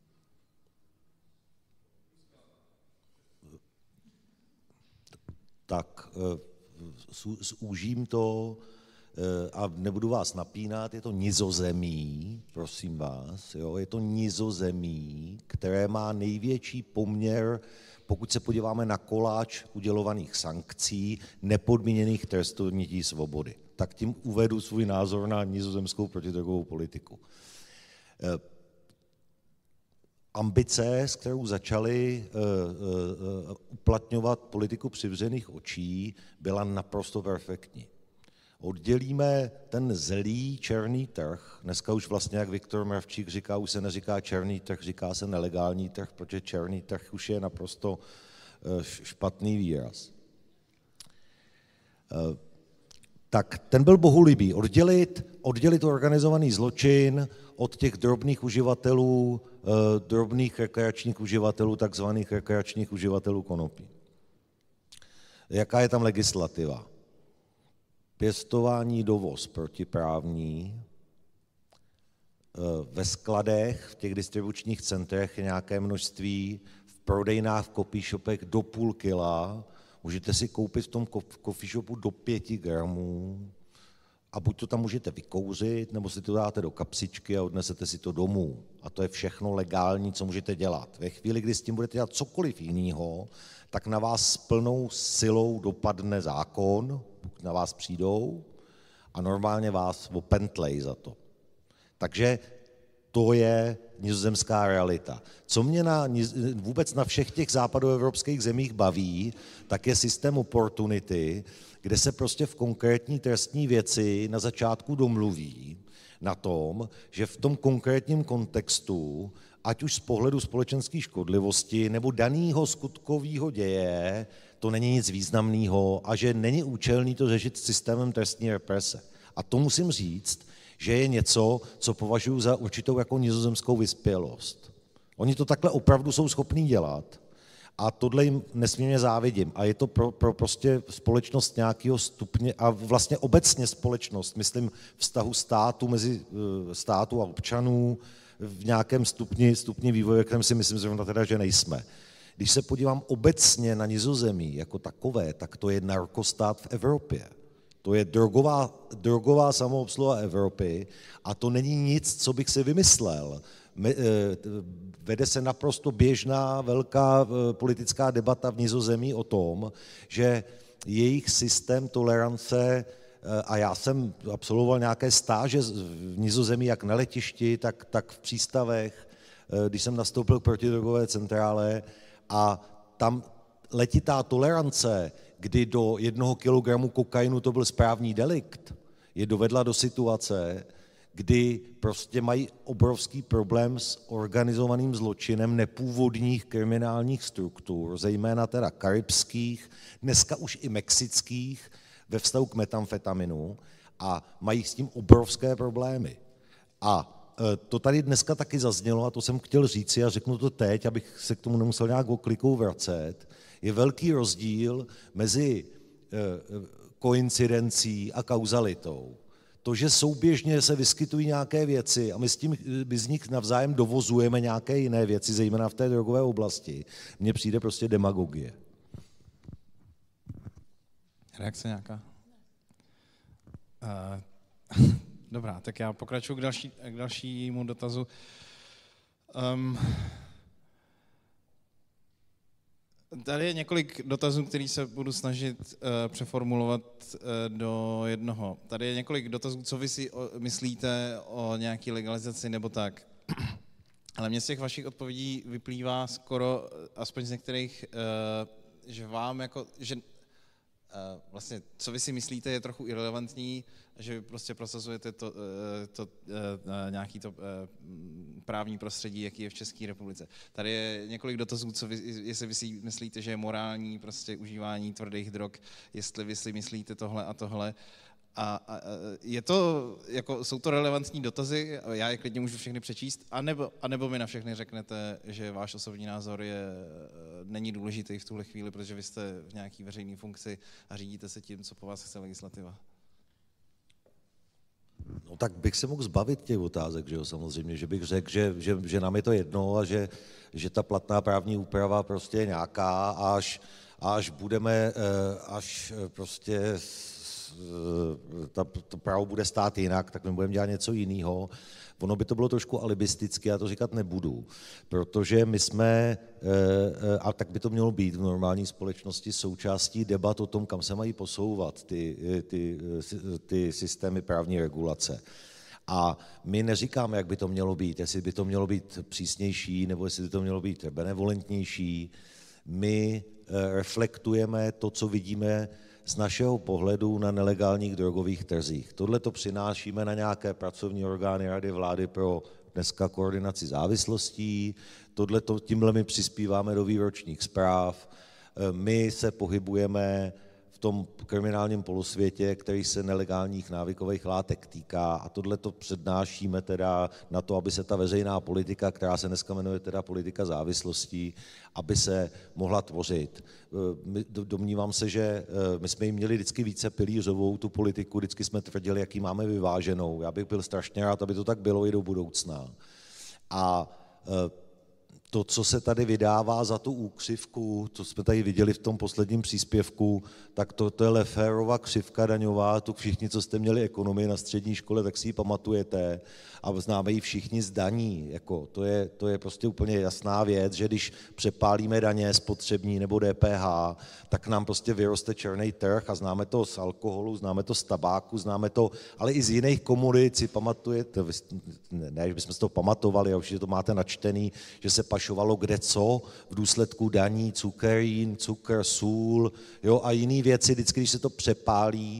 Tak zúžím to a nebudu vás napínat, je to Nizozemí, prosím vás, jo, je to Nizozemí, které má největší poměr, pokud se podíváme na koláč udělovaných sankcí, nepodmíněných trestů odnětí svobody. Tak tím uvedu svůj názor na nizozemskou protidrogovou politiku. Ambice, s kterou začali uplatňovat politiku přivřených očí, byla naprosto perfektní. Oddělíme ten zlý černý trh, dneska už vlastně, jak Viktor Mravčík říká, už se neříká černý trh, říká se nelegální trh, protože černý trh už je naprosto špatný výraz. Tak ten byl bohulibý. Oddělit organizovaný zločin od těch drobných uživatelů, drobných rekreačních uživatelů, takzvaných rekreačních uživatelů konopí. Jaká je tam legislativa? Pěstování, dovoz protiprávní, ve skladech, v těch distribučních centrech je nějaké množství, v prodejnách, v coffee shopech do půl kila, můžete si koupit v tom coffee shopu do 5 gramů a buď to tam můžete vykouřit, nebo si to dáte do kapsičky a odnesete si to domů. A to je všechno legální, co můžete dělat. Ve chvíli, kdy s tím budete dělat cokoliv jiného, tak na vás s plnou silou dopadne zákon, pokud na vás přijdou, a normálně vás opentlej za to. Takže to je nizozemská realita. Co mě vůbec na všech těch západoevropských zemích baví, tak je systém opportunity, kde se prostě v konkrétní trestní věci na začátku domluví, na tom, že v tom konkrétním kontextu, ať už z pohledu společenské škodlivosti nebo daného skutkového děje, to není nic významného a že není účelný to řešit systémem trestní represe. A to musím říct, že je něco, co považuji za určitou jako nizozemskou vyspělost. Oni to takhle opravdu jsou schopní dělat a tohle jim nesmírně závidím. A je to pro prostě společnost nějakého stupně a vlastně obecně společnost, myslím vztahu státu mezi státu a občanů v nějakém stupni vývoje, kterém si myslím zrovna teda, že nejsme. Když se podívám obecně na Nizozemí jako takové, tak to je narkostát v Evropě. To je drogová samoobsluha Evropy a to není nic, co bych si vymyslel. Vede se naprosto běžná velká politická debata v Nizozemí o tom, že jejich systém tolerance, a já jsem absolvoval nějaké stáže v Nizozemí, jak na letišti, tak v přístavech, když jsem nastoupil k protidrogové centrále a tam letitá tolerance, kdy do 1 kilogramu kokainu to byl správní delikt, je dovedla do situace, kdy prostě mají obrovský problém s organizovaným zločinem nepůvodních kriminálních struktur, zejména teda karibských, dneska už i mexických, ve vztahu k metamfetaminu a mají s tím obrovské problémy. A to tady dneska taky zaznělo a to jsem chtěl říci a řeknu to teď, abych se k tomu nemusel nějak oklikou vracet. Je velký rozdíl mezi koincidencí a kauzalitou. To, že souběžně se vyskytují nějaké věci a my z nich navzájem dovozujeme nějaké jiné věci, zejména v té drogové oblasti, mně přijde prostě demagogie. Reakce nějaká? Dobrá, tak já pokračuji k dalšímu dotazu. Tady je několik dotazů, který se budu snažit přeformulovat do jednoho. Tady je několik dotazů, co vy si myslíte o nějaké legalizaci nebo tak. Ale mně z těch vašich odpovědí vyplývá skoro, aspoň z některých, že vám jako, že vlastně, co vy si myslíte, je trochu irelevantní, že vy prostě prosazujete nějaký to právní prostředí, jaký je v České republice. Tady je několik dotazů, jestli vy si myslíte, že je morální prostě užívání tvrdých drog, jestli vy si myslíte tohle a tohle. A je to, jako, jsou to relevantní dotazy, já je klidně můžu všechny přečíst, anebo mi na všechny řeknete, že váš osobní názor není důležitý v tuhle chvíli, protože vy jste v nějaké veřejné funkci a řídíte se tím, co po vás chce legislativa. No tak bych se mohl zbavit těch otázek, že jo, samozřejmě, že bych řekl, že nám je to jedno a že ta platná právní úprava prostě je nějaká, až prostě to právo bude stát jinak, tak my budeme dělat něco jiného. Ono by to bylo trošku alibistické, já to říkat nebudu, protože my jsme, a tak by to mělo být v normální společnosti, součástí debat o tom, kam se mají posouvat ty systémy právní regulace. A my neříkáme, jak by to mělo být, jestli by to mělo být přísnější, nebo jestli by to mělo být benevolentnější. My reflektujeme to, co vidíme z našeho pohledu na nelegálních drogových trzích. Tohle to přinášíme na nějaké pracovní orgány Rady vlády pro dneska koordinaci závislostí, tímhle my přispíváme do výročních zpráv, my se pohybujeme v tom kriminálním polosvětě, který se nelegálních návykových látek týká a tohle to přednášíme teda na to, aby se ta veřejná politika, která se dneska jmenuje teda politika závislostí, aby se mohla tvořit. Domnívám se, že my jsme ji měli vždycky více pilířovou, tu politiku, vždycky jsme tvrdili, jak ji máme vyváženou. Já bych byl strašně rád, aby to tak bylo i do budoucna. A to, co se tady vydává za tu úkřivku, co jsme tady viděli v tom posledním příspěvku, tak to je Lafferova křivka daňová, tu všichni, co jste měli ekonomii na střední škole, tak si ji pamatujete a známe ji všichni z daní. Jako, to je prostě úplně jasná věc, že když přepálíme daně spotřební nebo DPH, tak nám prostě vyroste černý trh a známe to z alkoholu, známe to z tabáku, známe to, ale i z jiných komodit si pamatujete, ne, že bychom si to pamatovali, a určitě to máte načtený, že se pašovalo kde co v důsledku daní, cukr, sůl, jo, a jiné věci, vždycky, když se to přepálí,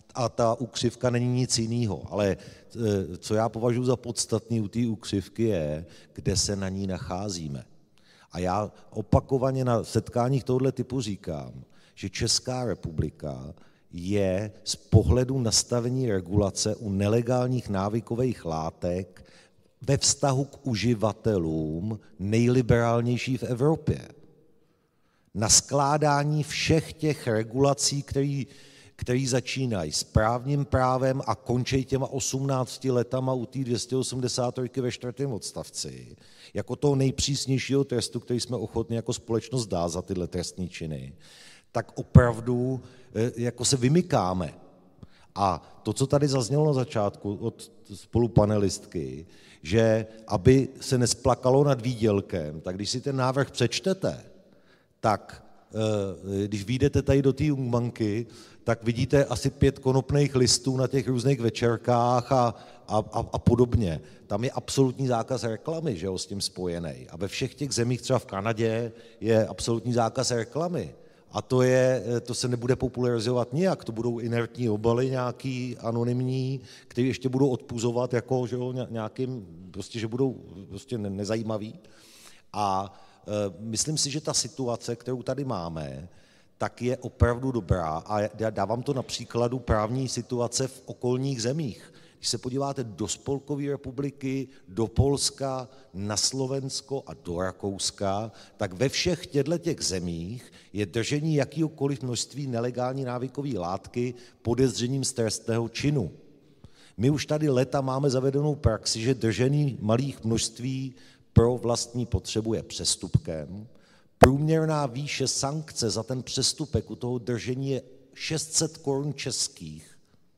A ta ukřivka není nic jiného, ale co já považuji za podstatný u té ukřivky je, kde se na ní nacházíme. A já opakovaně na setkáních tohoto typu říkám, že Česká republika je z pohledu nastavení regulace u nelegálních návykových látek ve vztahu k uživatelům nejliberálnější v Evropě. Na skládání všech těch regulací, který začínají správním právem a končí těma 18 letama u té 283 ve 4. odstavci, jako toho nejpřísnějšího trestu, který jsme ochotni jako společnost dát za tyhle trestní činy, tak opravdu jako se vymykáme. A to, co tady zaznělo na začátku od spolupanelistky, že aby se nesplakalo nad výdělkem, tak když si ten návrh přečtete, tak když vyjdete tady do té Jungmanky, tak vidíte asi 5 konopných listů na těch různých večerkách a podobně. Tam je absolutní zákaz reklamy, že jo, s tím spojený. A ve všech těch zemích, třeba v Kanadě, je absolutní zákaz reklamy. A to se nebude popularizovat nijak, to budou inertní obaly nějaký anonymní, které ještě budou odpuzovat jako, že jo, nějakým, prostě, že budou prostě nezajímaví. A myslím si, že ta situace, kterou tady máme, tak je opravdu dobrá. A já dávám to na příkladu právní situace v okolních zemích. Když se podíváte do Spolkové republiky, do Polska, na Slovensko a do Rakouska, tak ve všech těch zemích je držení jakýhokoliv množství nelegální návykové látky podezřením z trestného činu. My už tady leta máme zavedenou praxi, že držení malých množství pro vlastní potřebu je přestupkem. Průměrná výše sankce za ten přestupek u toho držení je 600 korun českých.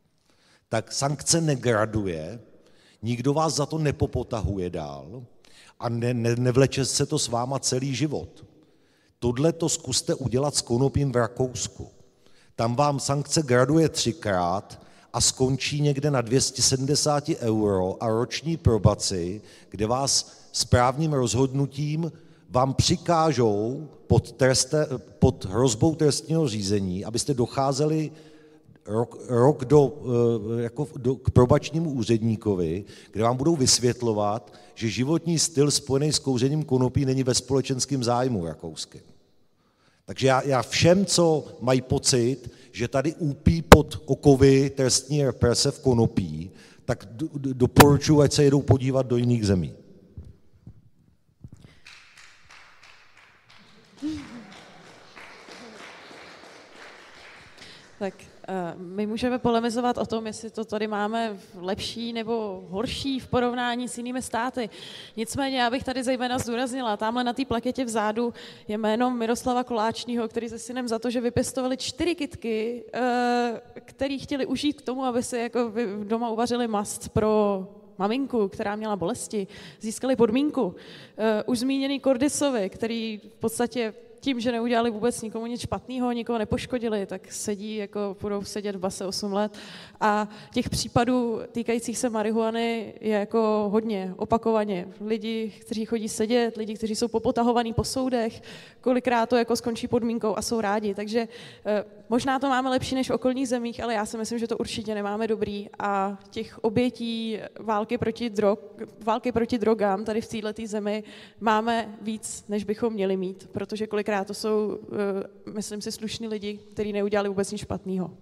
Tak sankce negraduje, nikdo vás za to nepopotahuje dál a nevleče se to s váma celý život. Tohle to zkuste udělat s konopím v Rakousku. Tam vám sankce graduje 3krát a skončí někde na 270 € a roční probaci, kde vás správním rozhodnutím vám přikážou pod hrozbou trestního řízení, abyste docházeli rok k probačnímu úředníkovi, kde vám budou vysvětlovat, že životní styl spojený s kouřením konopí není ve společenském zájmu rakouském. Takže já všem, co mají pocit, že tady úpí pod okovy trestní represe v konopí, tak doporučuji, ať se jedou podívat do jiných zemí. Tak my můžeme polemizovat o tom, jestli to tady máme lepší nebo horší v porovnání s jinými státy. Nicméně já bych tady zejména zdůraznila, tamhle na té plaketě vzadu je jméno Miroslava Koláčního, který se synem za to, že vypěstovali 4 kytky, který chtěli užít k tomu, aby si jako doma uvařili mast pro maminku, která měla bolesti, získali podmínku. Už zmíněný Kordisovi, který v podstatě tím, že neudělali vůbec nikomu nic špatného, nikoho nepoškodili, tak budou sedět v base 8 let. A těch případů týkajících se marihuany je jako hodně, opakovaně. Lidi, kteří chodí sedět, lidi, kteří jsou popotahovaní po soudech, kolikrát to jako skončí podmínkou a jsou rádi. Takže možná to máme lepší než v okolních zemích, ale já si myslím, že to určitě nemáme dobrý. A těch obětí války proti drogám tady v této zemi máme víc, než bychom měli mít, protože kolikrát to jsou, myslím si, slušní lidi, kteří neudělali vůbec nic špatného.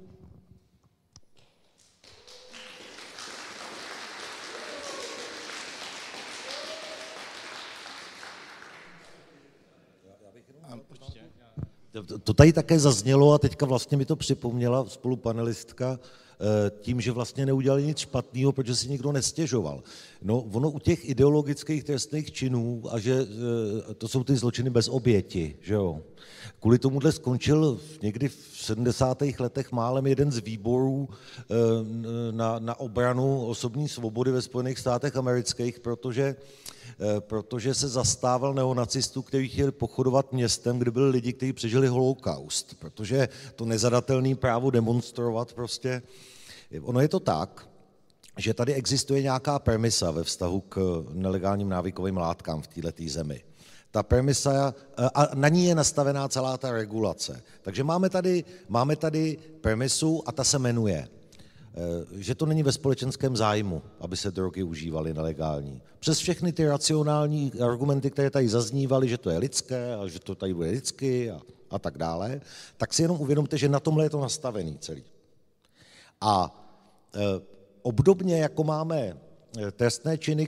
To tady také zaznělo a teďka vlastně mi to připomněla spolupanelistka tím, že vlastně neudělali nic špatného, protože si nikdo nestěžoval. No, ono u těch ideologických trestných činů, a že to jsou ty zločiny bez oběti, že jo. Kvůli tomuhle skončil někdy v 70. letech málem jeden z výborů na obranu osobní svobody ve Spojených státech amerických, protože se zastával neonacistů, kteří chtěli pochodovat městem, kde byli lidi, kteří přežili holokaust, protože to nezadatelné právo demonstrovat prostě. Ono je to tak, že tady existuje nějaká premisa ve vztahu k nelegálním návykovým látkám v této zemi. Ta premisa, a na ní je nastavená celá ta regulace. Takže máme tady premisu a ta se jmenuje: že to není ve společenském zájmu, aby se drogy užívaly nelegální. Přes všechny ty racionální argumenty, které tady zaznívaly, že to je lidské a že to tady bude lidsky a tak dále, tak si jenom uvědomte, že na tomhle je to nastavený celý. A obdobně jako máme trestné činy,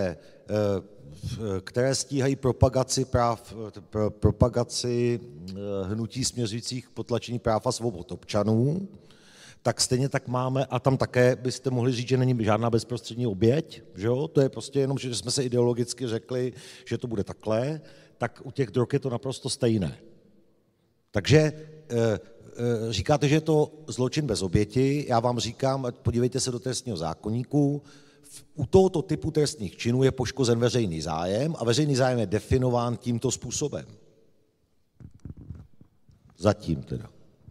které stíhají propagaci hnutí směřujících k potlačení práv a svobod občanů, tak stejně tak máme, a tam také byste mohli říct, že není žádná bezprostřední oběť, že jo? To je prostě jenom, že jsme se ideologicky řekli, že to bude takhle, tak u těch drog je to naprosto stejné. Takže říkáte, že je to zločin bez oběti, já vám říkám, podívejte se do trestního zákoníku, u tohoto typu trestných činů je poškozen veřejný zájem a veřejný zájem je definován tímto způsobem. Zatím teda.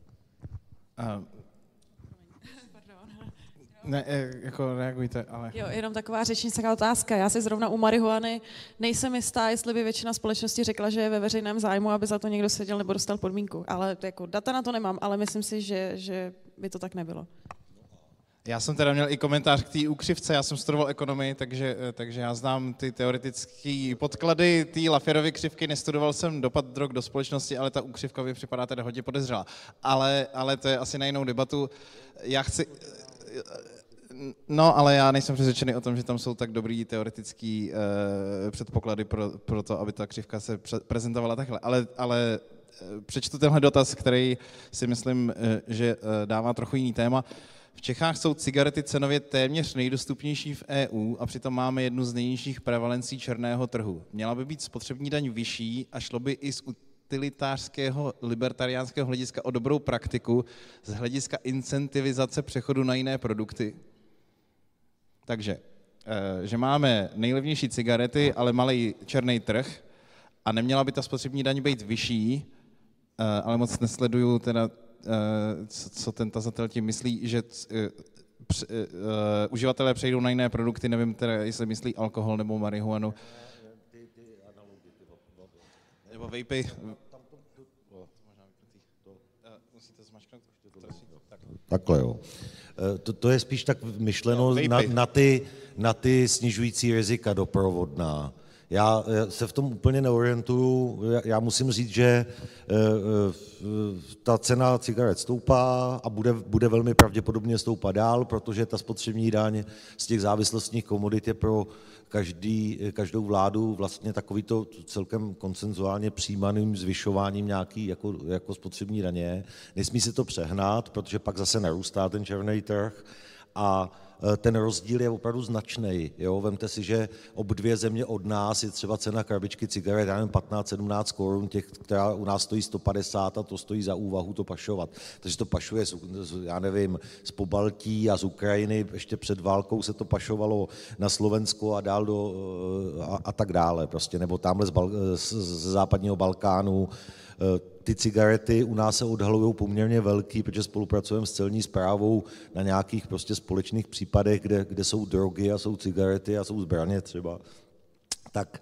Ne, jako reagujte, ale... Jo, jenom taková řečnická otázka. Já si zrovna u marihuany nejsem jistá, jestli by většina společnosti řekla, že je ve veřejném zájmu, aby za to někdo seděl nebo dostal podmínku. Ale jako data na to nemám, ale myslím si, že by to tak nebylo. Já jsem teda měl i komentář k té úkřivce, já jsem studoval ekonomii, takže já znám ty teoretické podklady té Lafferovy křivky, nestudoval jsem dopad drog do společnosti, ale ta úkřivka mi připadá teda hodně podezřelá. Ale to je asi na jinou debatu. Já chci... No, ale já nejsem přesvědčený o tom, že tam jsou tak dobrý teoretický předpoklady pro to, aby ta křivka se prezentovala takhle. Ale přečtu tenhle dotaz, který si myslím, že dává trochu jiný téma. V Čechách jsou cigarety cenově téměř nejdostupnější v EU a přitom máme jednu z nejnižších prevalencí černého trhu. Měla by být spotřební daň vyšší a šlo by i z utilitářského libertariánského hlediska o dobrou praktiku z hlediska incentivizace přechodu na jiné produkty. Takže, že máme nejlevnější cigarety, ale malý černý trh a neměla by ta spotřební daň být vyšší, ale moc nesleduju teda, co ten tazatel tím myslí, že uživatelé přejdou na jiné produkty, nevím teda, jestli myslí alkohol nebo marihuanu. Nebo vapey. Musíte zmačknout? Takhle jo. To je spíš tak myšleno na ty snižující rizika doprovodná. Já se v tom úplně neorientuju. Já musím říct, že ta cena cigaret stoupá a bude velmi pravděpodobně stoupat dál, protože ta spotřební daň z těch závislostních komodit je pro každou vládu vlastně takovýto celkem konsenzuálně přijímaným zvyšováním nějaký jako spotřební daně. Nesmí se to přehnat, protože pak zase narůstá ten černý trh a ten rozdíl je opravdu značný. Vemte si, že obdvě země od nás je třeba cena krabičky cigaret, 15-17 korun, která u nás stojí 150 a to stojí za úvahu to pašovat. Takže to pašuje, já nevím, z Pobaltí a z Ukrajiny, ještě před válkou se to pašovalo na Slovensko a dál a tak dále. Prostě, nebo tamhle z západního Balkánu. Ty cigarety u nás se odhalují poměrně velký, protože spolupracujeme s celní správou na nějakých prostě společných případech, kde jsou drogy a jsou cigarety a jsou zbraně třeba. Tak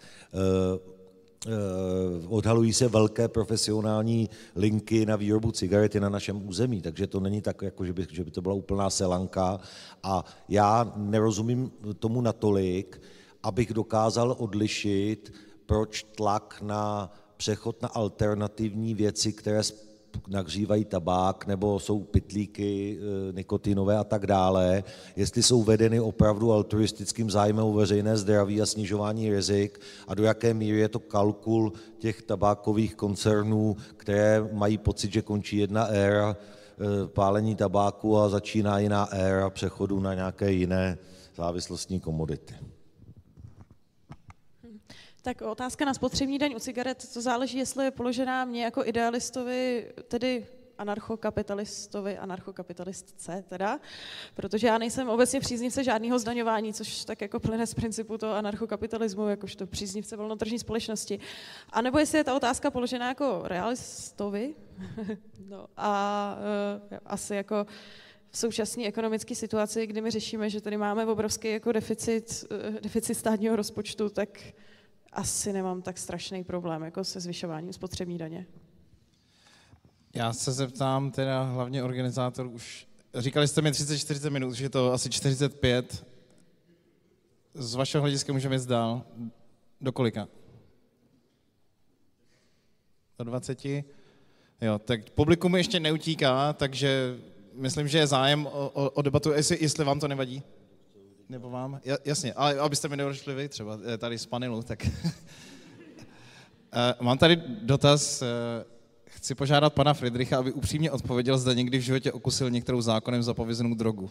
odhalují se velké profesionální linky na výrobu cigarety na našem území, takže to není tak, jako že by to byla úplná selanka. A já nerozumím tomu natolik, abych dokázal odlišit, proč tlak na přechod na alternativní věci, které nahřívají tabák, nebo jsou pytlíky nikotinové a tak dále, jestli jsou vedeny opravdu altruistickým zájmem o veřejné zdraví a snižování rizik a do jaké míry je to kalkul těch tabákových koncernů, které mají pocit, že končí jedna éra pálení tabáku a začíná jiná éra přechodu na nějaké jiné závislostní komodity. Tak otázka na spotřební daň u cigaret, to záleží, jestli je položená mně jako idealistovi, tedy anarchokapitalistce teda, protože já nejsem obecně příznivce žádného zdaňování, což tak jako plyne z principu toho anarchokapitalismu, jakožto příznivce volnotržní společnosti. A nebo jestli je ta otázka položená jako realistovi, no a asi jako v současné ekonomické situaci, kdy my řešíme, že tady máme obrovský jako deficit státního rozpočtu, tak asi nemám tak strašný problém jako se zvyšováním spotřební daně. Já se zeptám teda hlavně organizátorů už Říkali jste mi 30-40 minut, že je to asi 45. Z vašeho hlediska můžeme jít dál. Do kolika? Do 20? Jo, tak publikum mi ještě neutíká, takže myslím, že je zájem o debatu, jestli vám to nevadí. Nebo vám? Jasně, ale abyste mi neodešli vy třeba tady z panelu, tak... Mám tady dotaz. Chci požádat pana Friedricha, aby upřímně odpověděl, zda někdy v životě okusil některou zákonem zapovězenou drogu.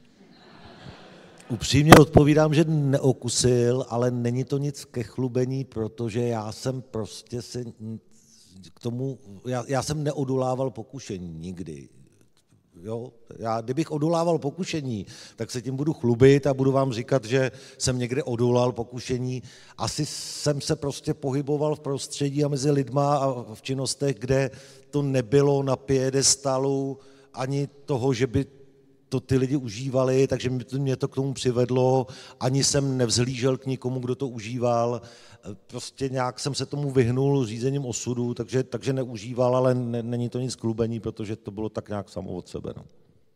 Upřímně odpovídám, že neokusil, ale není to nic ke chlubení, protože já jsem prostě si k tomu, já jsem neodolával pokušení nikdy. Jo? Kdybych odolával pokušení, tak se tím budu chlubit a budu vám říkat, že jsem někde odolal pokušení. Asi jsem se prostě pohyboval v prostředí a mezi lidma a v činnostech, kde to nebylo na piedestalu ani toho, že by to ty lidi užívali, takže mě to k tomu přivedlo, ani jsem nevzhlížel k nikomu, kdo to užíval, prostě nějak jsem se tomu vyhnul řízením osudu, takže neužíval, ale není to nic klubení, protože to bylo tak nějak samo od sebe. No.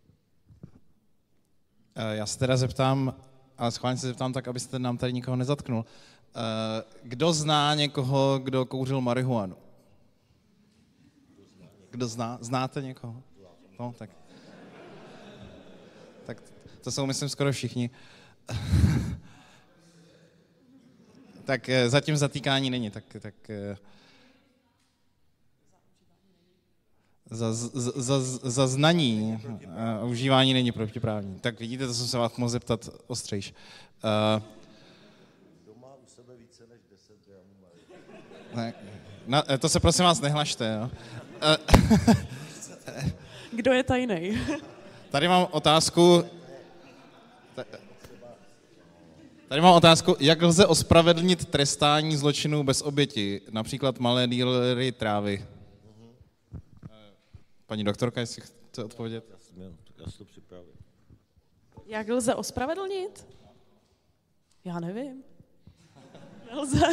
Já se teda zeptám, ale schválně se zeptám tak, abyste nám tady nikoho nezatknul. Kdo zná někoho, kdo kouřil marihuanu? Kdo zná? Znáte někoho? No, tak to jsou, myslím, skoro všichni. Tak zatím zatýkání není, tak za znaní a užívání není protiprávní. Tak vidíte, to jsem se vás mohl zeptat ostřejš. Kdo má u sebe více než 10 gramů? To se prosím vás nehlašte. Jo? Kdo je tajnej? Tady mám otázku, jak lze ospravedlnit trestání zločinů bez oběti, například malé dílery trávy. Paní doktorka, jestli chce odpovědět? Já si to připravím. Jak lze ospravedlnit? Já nevím. Nelze.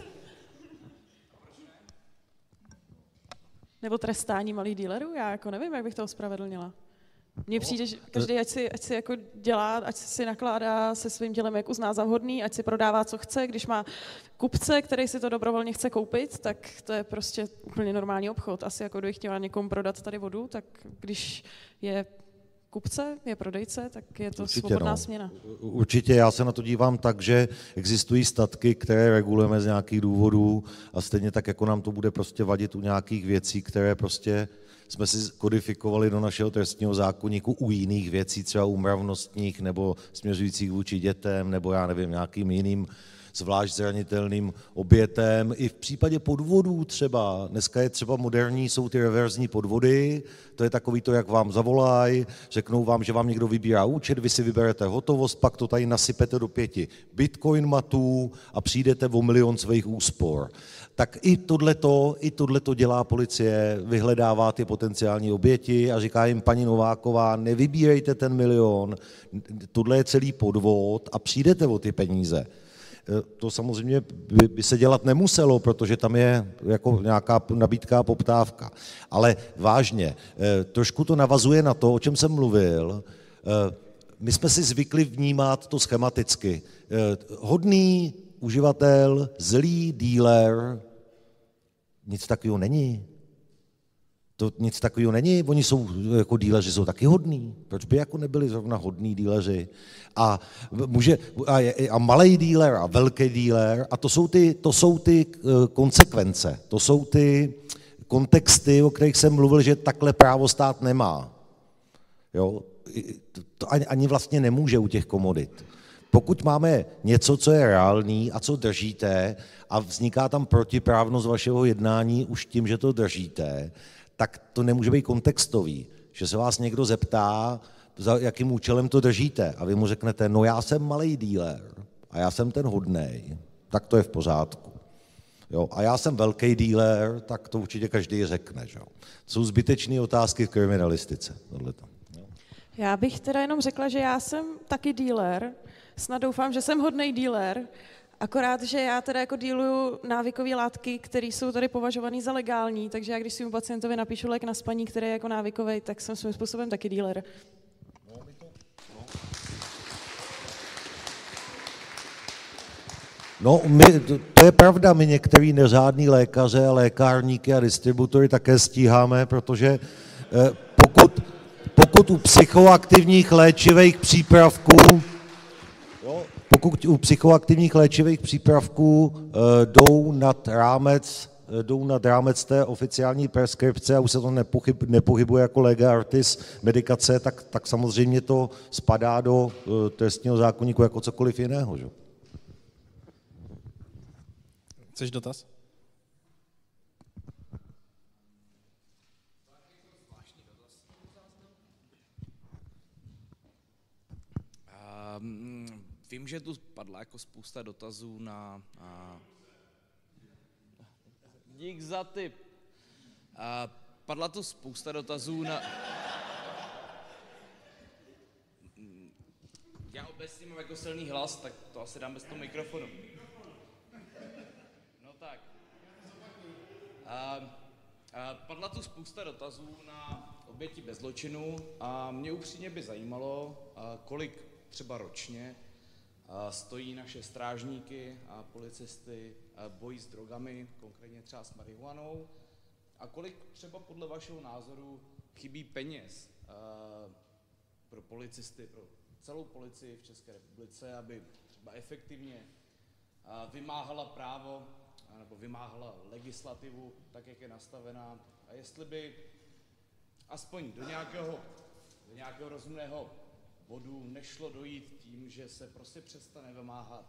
Nebo trestání malých dealerů? Já jako nevím, jak bych to ospravedlnila. Mně přijde, že každý ať si jako dělá, ať si nakládá se svým tělem, jak uzná za vhodný, ať si prodává, co chce. Když má kupce, který si to dobrovolně chce koupit, tak to je prostě úplně normální obchod. Asi jako kdybych chtěla někomu prodat tady vodu, tak když je kupce, je prodejce, tak je to určitě svobodná směna. Určitě, já se na to dívám tak, že existují statky, které regulujeme z nějakých důvodů a stejně tak, jako nám to bude prostě vadit u nějakých věcí, které prostě jsme si kodifikovali do našeho trestního zákoníku u jiných věcí, třeba u mravnostních nebo směřujících vůči dětem, nebo já nevím, nějakým jiným zvlášť zranitelným obětem. I v případě podvodů třeba, dneska je třeba moderní, jsou ty reverzní podvody, to je takový to, jak vám zavolají, řeknou vám, že vám někdo vybírá účet, vy si vyberete hotovost, pak to tady nasypete do 5 bitcoin matů a přijdete o 1 milion svých úspor. Tak i tohleto dělá policie, vyhledává ty potenciální oběti a říká jim, paní Nováková, nevybírejte ten 1 milion, tohle je celý podvod a přijdete o ty peníze. To samozřejmě by se dělat nemuselo, protože tam je jako nějaká nabídka a poptávka. Ale vážně, trošku to navazuje na to, o čem jsem mluvil. My jsme si zvykli vnímat to schematicky. Hodný uživatel, zlý dealer, nic takového není. To nic takového není, oni jsou jako díleři, jsou taky hodní. Proč by jako nebyli zrovna hodní díleři? A malej díler a velký díler, a to jsou ty konsekvence, to jsou ty kontexty, o kterých jsem mluvil, že takhle právo stát nemá. Jo? To ani vlastně nemůže u těch komodit. Pokud máme něco, co je reálný a co držíte a vzniká tam protiprávnost vašeho jednání už tím, že to držíte, tak to nemůže být kontextový, že se vás někdo zeptá, za jakým účelem to držíte a vy mu řeknete, no já jsem malej dealer a já jsem ten hodnej, tak to je v pořádku. Jo, a já jsem velký dealer, tak to určitě každý řekne. Že? Jsou zbytečné otázky v kriminalistice. Tohleto. Já bych teda jenom řekla, že já jsem taky dealer, snad doufám, že jsem hodnej dealer, akorát, že já teda jako dealuju návykové látky, které jsou tady považované za legální, takže já když svým pacientovi napíšu lék na spaní, který je jako návykový, tak jsem svým způsobem taky dealer. No, to je pravda, my některý neřádný lékaře, lékárníky a distributory také stíháme, protože pokud u psychoaktivních léčivých přípravků jdou nad rámec té oficiální preskripce a už se to nepohybuje jako lega artis medikace, tak samozřejmě to spadá do trestního zákoníku jako cokoliv jiného. Že? Chceš dotaz? Vím, že tu padla jako spousta dotazů na... Dík za tip. Padla tu spousta dotazů na... Já obecně mám jako silný hlas, tak to asi dám bez toho mikrofonu. No tak. Padla tu spousta dotazů na oběti bez zločinu a mě upřímně by zajímalo, kolik třeba ročně stojí naše strážníky a policisty boj s drogami, konkrétně třeba s marihuanou, a kolik třeba podle vašeho názoru chybí peněz pro policisty, pro celou policii v České republice, aby třeba efektivně vymáhala právo nebo vymáhala legislativu tak, jak je nastavená, a jestli by aspoň do nějakého rozumného bodu nešlo dojít tím, že se prostě přestane vymáhat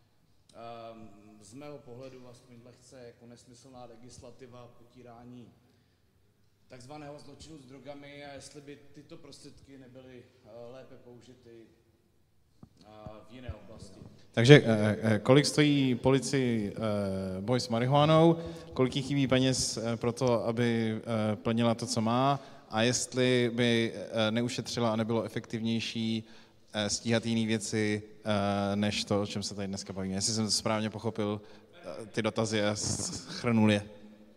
z mého pohledu aspoň lehce jako nesmyslná legislativa potírání takzvaného zločinu s drogami, a jestli by tyto prostředky nebyly lépe použity v jiné oblasti. Takže kolik stojí policii boj s marihuanou, kolik jí chybí peněz pro to, aby plnila to, co má, a jestli by neušetřila a nebylo efektivnější stíhat jiné věci, než to, o čem se tady dneska bavíme. Jestli jsem to správně pochopil, ty dotazy a shrnul je.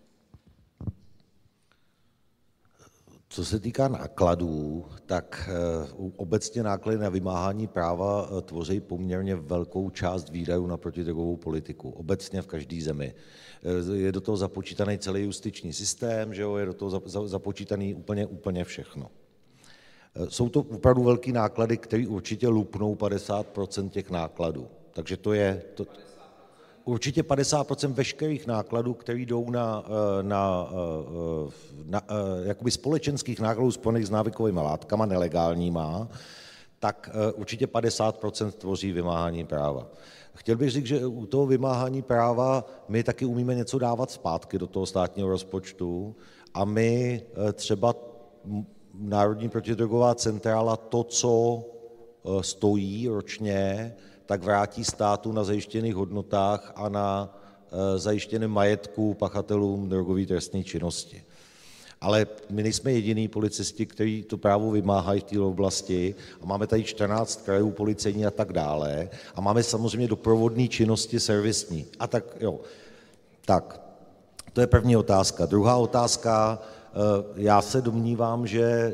Co se týká nákladů, tak obecně náklady na vymáhání práva tvoří poměrně velkou část výdajů na protidrogovou politiku. Obecně v každé zemi. Je do toho započítaný celý justiční systém, že jo, je do toho započítaný úplně všechno. Jsou to opravdu velké náklady, které určitě lupnou 50% těch nákladů. Takže to je... Určitě 50% veškerých nákladů, které jdou na jakoby společenských nákladů spojených s návykovými látkama, nelegálníma, tak určitě 50% tvoří vymáhání práva. Chtěl bych říct, že u toho vymáhání práva my taky umíme něco dávat zpátky do toho státního rozpočtu, a my třeba Národní protidrogová centrála to, co stojí ročně, tak vrátí státu na zajištěných hodnotách a na zajištěném majetku pachatelům drogové trestné činnosti. Ale my nejsme jediní policisti, kteří to právo vymáhají v té oblasti, a máme tady 14 krajů policejní a tak dále, a máme samozřejmě doprovodné činnosti servisní. A tak jo. Tak, to je první otázka. Druhá otázka, já se domnívám, že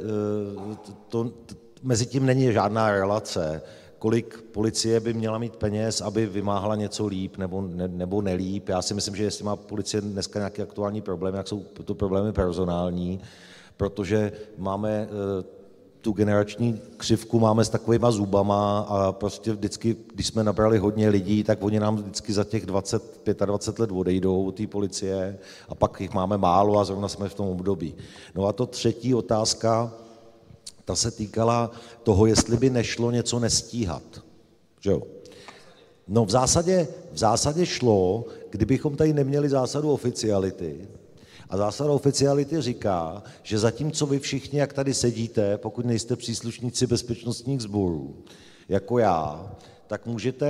mezi tím není žádná relace, kolik policie by měla mít peněz, aby vymáhala něco líp nebo nelíp. Já si myslím, že jestli má policie dneska nějaký aktuální problém, jak jsou to problémy personální, protože máme tu generační křivku máme s takovýma zubama a prostě vždycky, když jsme nabrali hodně lidí, tak oni nám vždycky za těch 25 let odejdou od té policie a pak jich máme málo a zrovna jsme v tom období. No a to třetí otázka, ta se týkala toho, jestli by nešlo něco nestíhat. Že jo? No v zásadě šlo, kdybychom tady neměli zásadu oficiality. A zásada oficiality říká, že zatímco vy všichni, jak tady sedíte, pokud nejste příslušníci bezpečnostních sborů, jako já, tak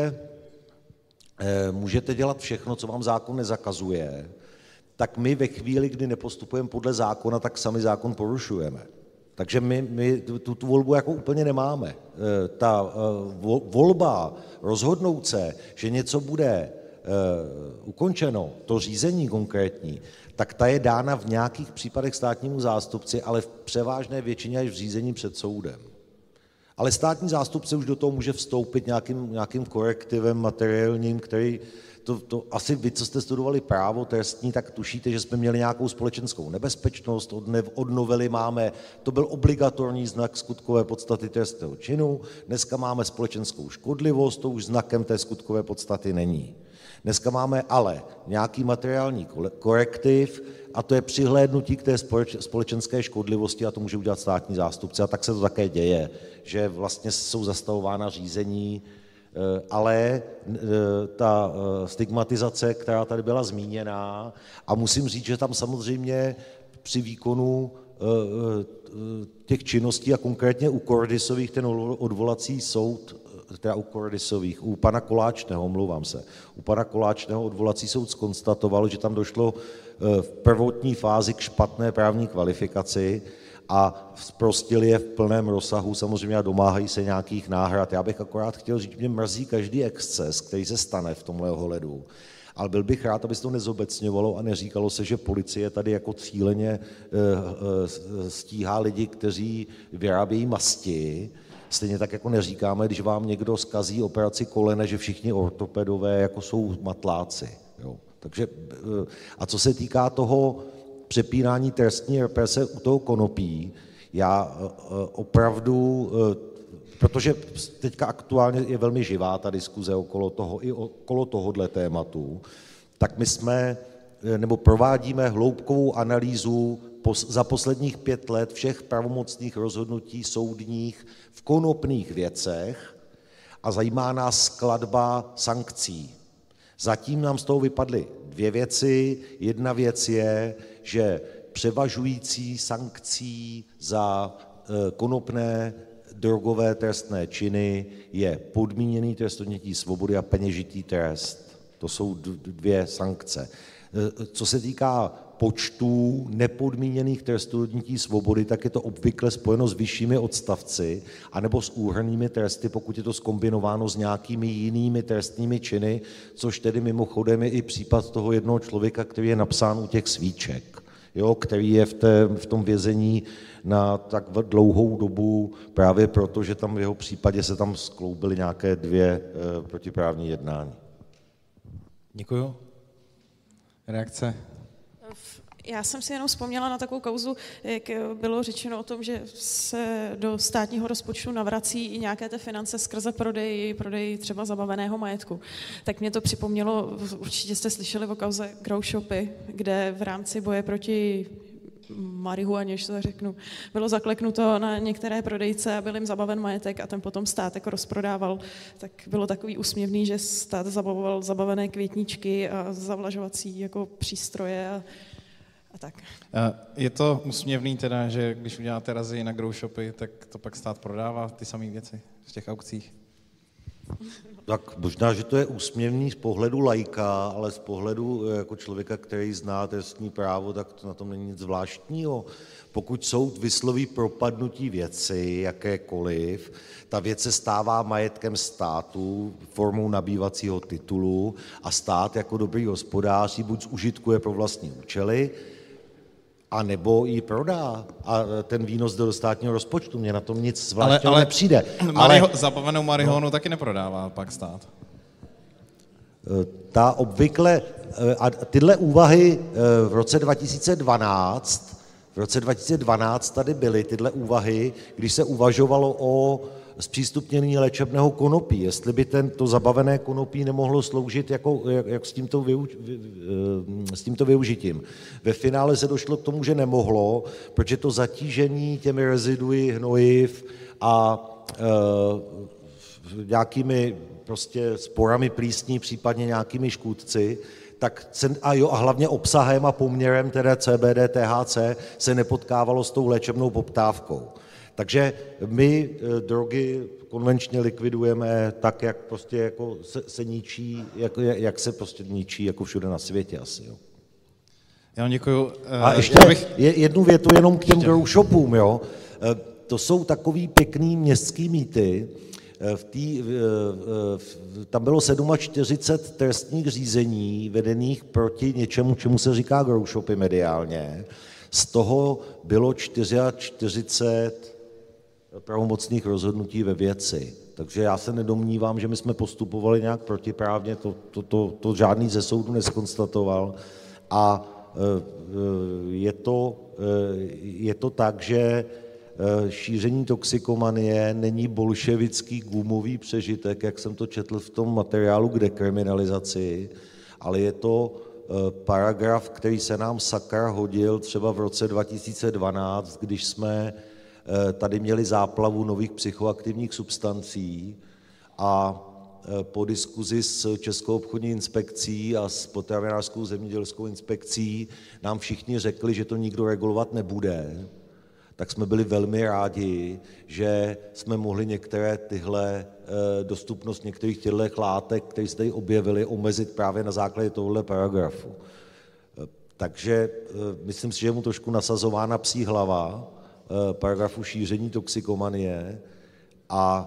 můžete dělat všechno, co vám zákon nezakazuje, tak my ve chvíli, kdy nepostupujeme podle zákona, tak sami zákon porušujeme. Takže my tu volbu jako úplně nemáme. Ta volba rozhodnout se, že něco bude ukončeno, to řízení konkrétní, tak ta je dána v nějakých případech státnímu zástupci, ale v převážné většině až v řízení před soudem. Ale státní zástupce už do toho může vstoupit nějakým korektivem materiálním, který, to asi vy, co jste studovali právo trestní, tak tušíte, že jsme měli nějakou společenskou nebezpečnost, od novely máme, to byl obligatorní znak skutkové podstaty trestného činu, dneska máme společenskou škodlivost, to už znakem té skutkové podstaty není. Dneska máme ale nějaký materiální korektiv a to je přihlédnutí k té společenské škodlivosti a to může udělat státní zástupce a tak se to také děje, že vlastně jsou zastavována řízení, ale ta stigmatizace, která tady byla zmíněná, a musím říct, že tam samozřejmě při výkonu těch činností a konkrétně u Kordisových ten odvolací soud, teda u Kordisových, u pana Koláčného, omlouvám se, u pana Koláčného odvolací soud zkonstatoval, že tam došlo v prvotní fázi k špatné právní kvalifikaci a zprostili je v plném rozsahu samozřejmě a domáhají se nějakých náhrad. Já bych akorát chtěl říct, že mě mrzí každý exces, který se stane v tomhle ohledu. Ale byl bych rád, aby se to nezobecňovalo a neříkalo se, že policie tady jako cíleně stíhá lidi, kteří vyrábějí masti. Stejně tak jako neříkáme, když vám někdo zkazí operaci kolene, že všichni ortopedové jako jsou matláci. Jo. Takže, a co se týká toho přepínání trestní represe u toho konopí, já opravdu, protože teďka aktuálně je velmi živá ta diskuze okolo toho, i okolo tohohle tématu, tak my provádíme hloubkovou analýzu za posledních 5 let všech pravomocných rozhodnutí soudních v konopných věcech a zajímá nás skladba sankcí. Zatím nám z toho vypadly 2 věci. Jedna věc je, že převažující sankcí za konopné drogové trestné činy je podmíněný trest odnětí svobody a peněžitý trest. To jsou 2 sankce. Co se týká počtů nepodmíněných trestů odnětí svobody, tak je to obvykle spojeno s vyššími odstavci anebo s úhrnnými tresty, pokud je to zkombinováno s nějakými jinými trestnými činy, což tedy mimochodem je i případ toho jednoho člověka, který je napsán u těch svíček, jo, který je v tom vězení na tak dlouhou dobu právě proto, že tam v jeho případě se tam skloubily nějaké 2 protiprávní jednání. Děkuju. Reakce? Já jsem si jenom vzpomněla na takovou kauzu, jak bylo řečeno o tom, že se do státního rozpočtu navrací i nějaké ty finance skrze prodej třeba zabaveného majetku. Tak mě to připomnělo, určitě jste slyšeli o kauze Grow Shopy, kde v rámci boje proti marihuaně, že to řeknu, bylo zakleknuto na některé prodejce a byl jim zabaven majetek a ten potom stát jako rozprodával. Tak bylo takový úsměvný, že stát zabavoval zabavené květničky a zavlažovací jako přístroje a tak. Je to úsměvný teda, že když uděláte razy na Grow Shopy, tak to pak stát prodává ty samé věci v těch aukcích? Tak možná, že to je úsměvný z pohledu laika, ale z pohledu jako člověka, který zná trestní právo, tak to na tom není nic zvláštního. Pokud soud vysloví propadnutí věci, jakékoliv, ta věc se stává majetkem státu formou nabývacího titulu a stát jako dobrý hospodář ji buď zužitkuje pro vlastní účely, a nebo ji prodá a ten výnos jde do státního rozpočtu. Mně na tom nic zvláštního nepřijde. Zabavenou marihuanu taky neprodává pak stát. Ta obvykle, a tyhle úvahy v roce 2012 tady byly tyhle úvahy, když se uvažovalo o zpřístupnění léčebného konopí, jestli by to zabavené konopí nemohlo sloužit jako s tímto využitím. Ve finále se došlo k tomu, že nemohlo, protože to zatížení těmi reziduji hnojiv a nějakými prostě sporami plísní, případně nějakými škůdci, tak a hlavně obsahem a poměrem teda CBD, THC se nepotkávalo s tou léčebnou poptávkou. Takže my drogy konvenčně likvidujeme tak, jak prostě jako se ničí, jak se prostě ničí jako všude na světě asi. Jo. Já vám děkuju. A ještě jednu větu jenom k těm grow shopům. Jo. To jsou takový pěkný městský mýty. Tam bylo 47 trestních řízení vedených proti něčemu, čemu se říká grow shopy mediálně. Z toho bylo 44 pravomocných rozhodnutí ve věci. Takže já se nedomnívám, že my jsme postupovali nějak protiprávně, to žádný ze soudu neskonstatoval. A je to tak, že šíření toxikomanie není bolševický gumový přežitek, jak jsem to četl v tom materiálu k dekriminalizaci, ale je to paragraf, který se nám sakra hodil třeba v roce 2012, když jsme tady měli záplavu nových psychoaktivních substancí a po diskuzi s Českou obchodní inspekcí a s potravinářskou zemědělskou inspekcí nám všichni řekli, že to nikdo regulovat nebude, tak jsme byli velmi rádi, že jsme mohli některé dostupnost některých těchto látek, které se tady objevily, omezit právě na základě tohoto paragrafu. Takže myslím si, že je mu trošku nasazována psí hlava paragrafu šíření toxikomanie a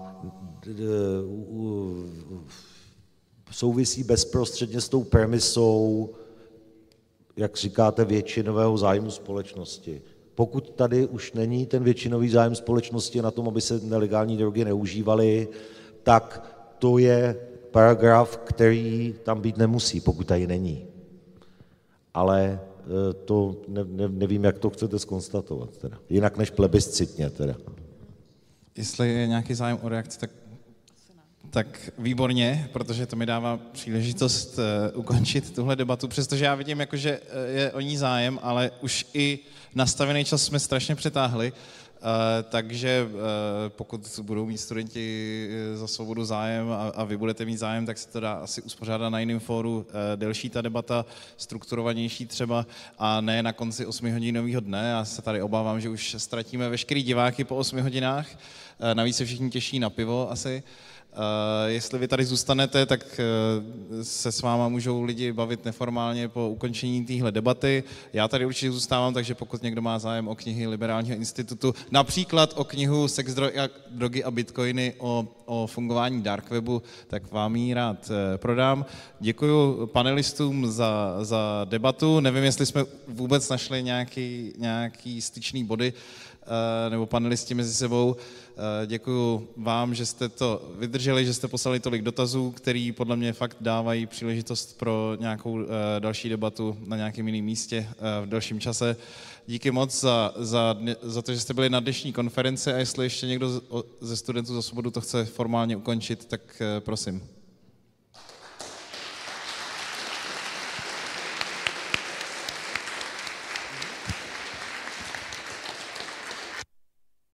souvisí bezprostředně s tou premisou, jak říkáte, většinového zájmu společnosti. Pokud tady už není ten většinový zájem společnosti na tom, aby se nelegální drogy neužívaly, tak to je paragraf, který tam být nemusí, pokud tady není. Ale to nevím, jak to chcete zkonstatovat. Teda. Jinak než plebiscitně. Teda. Jestli je nějaký zájem o reakci, tak výborně, protože to mi dává příležitost ukončit tuhle debatu, přestože já vidím, že je o ní zájem, ale už i nastavený čas jsme strašně přetáhli, takže pokud budou mít studenti za svobodu zájem a vy budete mít zájem, tak se to dá asi uspořádat na jiném fóru, delší ta debata, strukturovanější třeba a ne na konci 8hodinového dne. Já se tady obávám, že už ztratíme veškerý diváky po 8 hodinách, navíc se všichni těší na pivo asi. Jestli vy tady zůstanete, tak se s váma můžou lidi bavit neformálně po ukončení téhle debaty. Já tady určitě zůstávám, takže pokud někdo má zájem o knihy Liberálního institutu, například o knihu Sex, drogy a bitcoiny o fungování dark webu, tak vám ji rád prodám. Děkuji panelistům za debatu. Nevím, jestli jsme vůbec našli nějaký styčný body, nebo panelisti mezi sebou. Děkuji vám, že jste to vydrželi, že jste poslali tolik dotazů, který podle mě fakt dávají příležitost pro nějakou další debatu na nějakém jiném místě v dalším čase. Díky moc za to, že jste byli na dnešní konferenci a jestli ještě někdo ze studentů za svobodu to chce formálně ukončit, tak prosím.